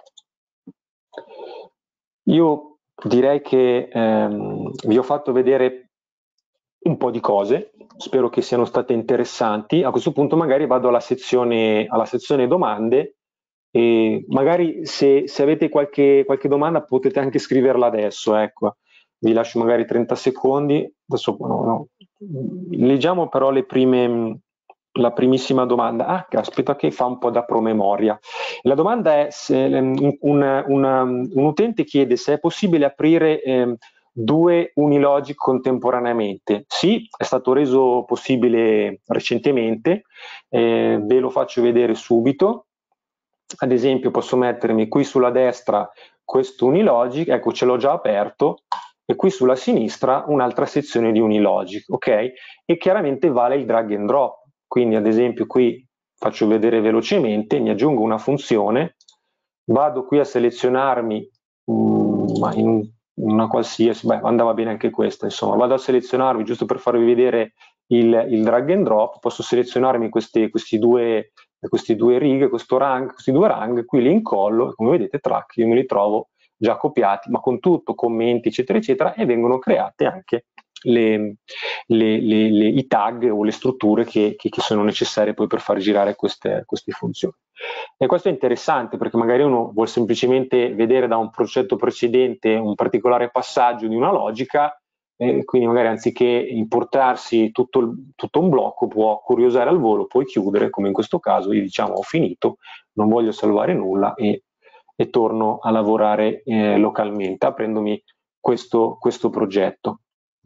Io direi che ehm, vi ho fatto vedere un po' di cose, spero che siano state interessanti. A questo punto magari vado alla sezione, alla sezione domande e magari se, se avete qualche, qualche domanda potete anche scriverla adesso, ecco. Vi lascio magari trenta secondi. Adesso, no, no. Leggiamo però le prime, la primissima domanda. Ah, aspetta che fa un po' da promemoria. La domanda è, se, un, una, una, un utente chiede se è possibile aprire eh, due Unilogic contemporaneamente. Sì, è stato reso possibile recentemente, eh, ve lo faccio vedere subito. Ad esempio posso mettermi qui sulla destra questo Unilogic, ecco ce l'ho già aperto, e qui sulla sinistra un'altra sezione di Unilogic, ok? E chiaramente vale il drag and drop, quindi ad esempio qui faccio vedere velocemente, mi aggiungo una funzione, vado qui a selezionarmi um, in una qualsiasi, beh andava bene anche questa, insomma, vado a selezionarmi giusto per farvi vedere il, il drag and drop, posso selezionarmi questi, questi due questi due righe, questo rang, questi due rang, qui li incollo e come vedete track io me li trovo già copiati, ma con tutto, commenti eccetera eccetera, e vengono create anche le, le, le, le, i tag o le strutture che, che, che sono necessarie poi per far girare queste, queste funzioni. E questo è interessante perché magari uno vuole semplicemente vedere da un progetto precedente un particolare passaggio di una logica, e quindi magari anziché importarsi tutto, il, tutto un blocco può curiosare al volo, poi chiudere, come in questo caso, io diciamo ho finito, non voglio salvare nulla e, e torno a lavorare eh, localmente, aprendomi questo, questo progetto.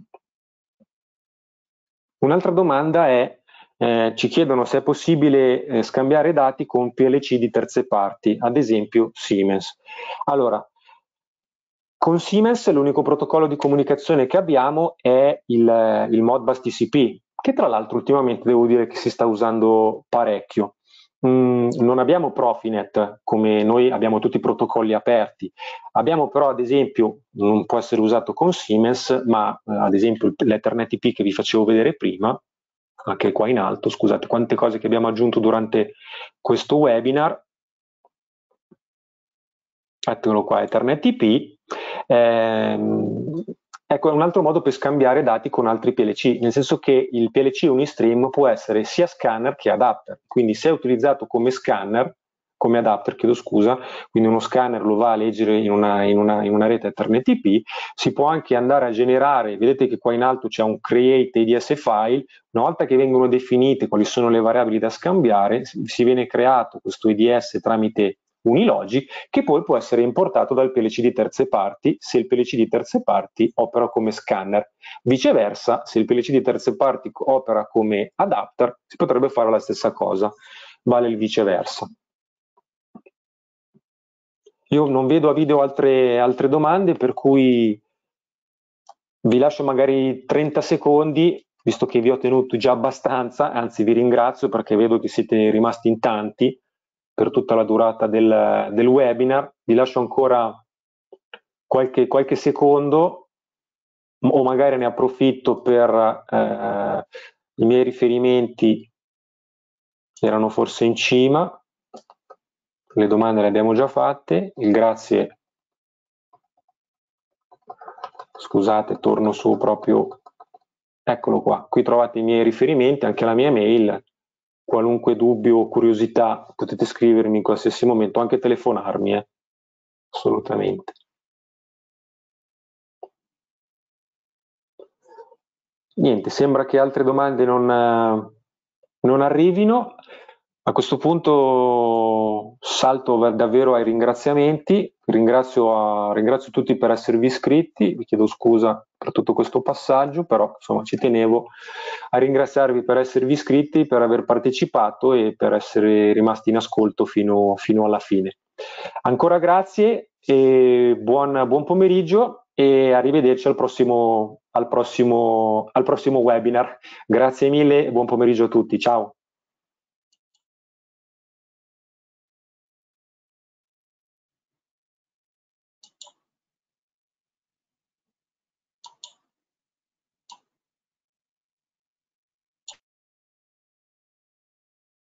Un'altra domanda è, eh, ci chiedono se è possibile eh, scambiare dati con P L C di terze parti, ad esempio Siemens. Allora, con Siemens l'unico protocollo di comunicazione che abbiamo è il, il Modbus T C P, che tra l'altro ultimamente devo dire che si sta usando parecchio. Mm, non abbiamo Profinet, come noi abbiamo tutti i protocolli aperti, abbiamo però ad esempio, non può essere usato con Siemens, ma eh, ad esempio l'Ethernet I P che vi facevo vedere prima, anche qua in alto, scusate quante cose che abbiamo aggiunto durante questo webinar, eccolo qua, Ethernet I P, ehm, ecco, è un altro modo per scambiare dati con altri P L C, nel senso che il P L C Unistream può essere sia scanner che adapter, quindi se è utilizzato come scanner come adapter, chiedo scusa, quindi uno scanner lo va a leggere in una, in una, in una rete Ethernet I P, si può anche andare a generare, vedete che qua in alto c'è un create A D S file, una volta che vengono definite quali sono le variabili da scambiare, si viene creato questo A D S tramite Unilogic, che poi può essere importato dal P L C di terze parti se il P L C di terze parti opera come scanner. Viceversa, se il P L C di terze parti opera come adapter, si potrebbe fare la stessa cosa, vale il viceversa. Io non vedo a video altre, altre domande, per cui vi lascio magari trenta secondi, visto che vi ho tenuto già abbastanza, anzi vi ringrazio perché vedo che siete rimasti in tanti per tutta la durata del, del webinar. Vi lascio ancora qualche, qualche secondo, o magari ne approfitto per eh, i miei riferimenti erano forse in cima, le domande le abbiamo già fatte, il grazie, scusate, torno su proprio, eccolo qua, qui trovate i miei riferimenti, anche la mia mail, qualunque dubbio o curiosità potete scrivermi in qualsiasi momento, anche telefonarmi, eh? Assolutamente. Niente, sembra che altre domande non, non arrivino. A questo punto salto davvero ai ringraziamenti, ringrazio, a, ringrazio tutti per esservi iscritti, vi chiedo scusa per tutto questo passaggio, però insomma ci tenevo a ringraziarvi per esservi iscritti, per aver partecipato e per essere rimasti in ascolto fino, fino alla fine. Ancora grazie e buon, buon pomeriggio e arrivederci al prossimo, al prossimo, al prossimo webinar. Grazie mille e buon pomeriggio a tutti, ciao.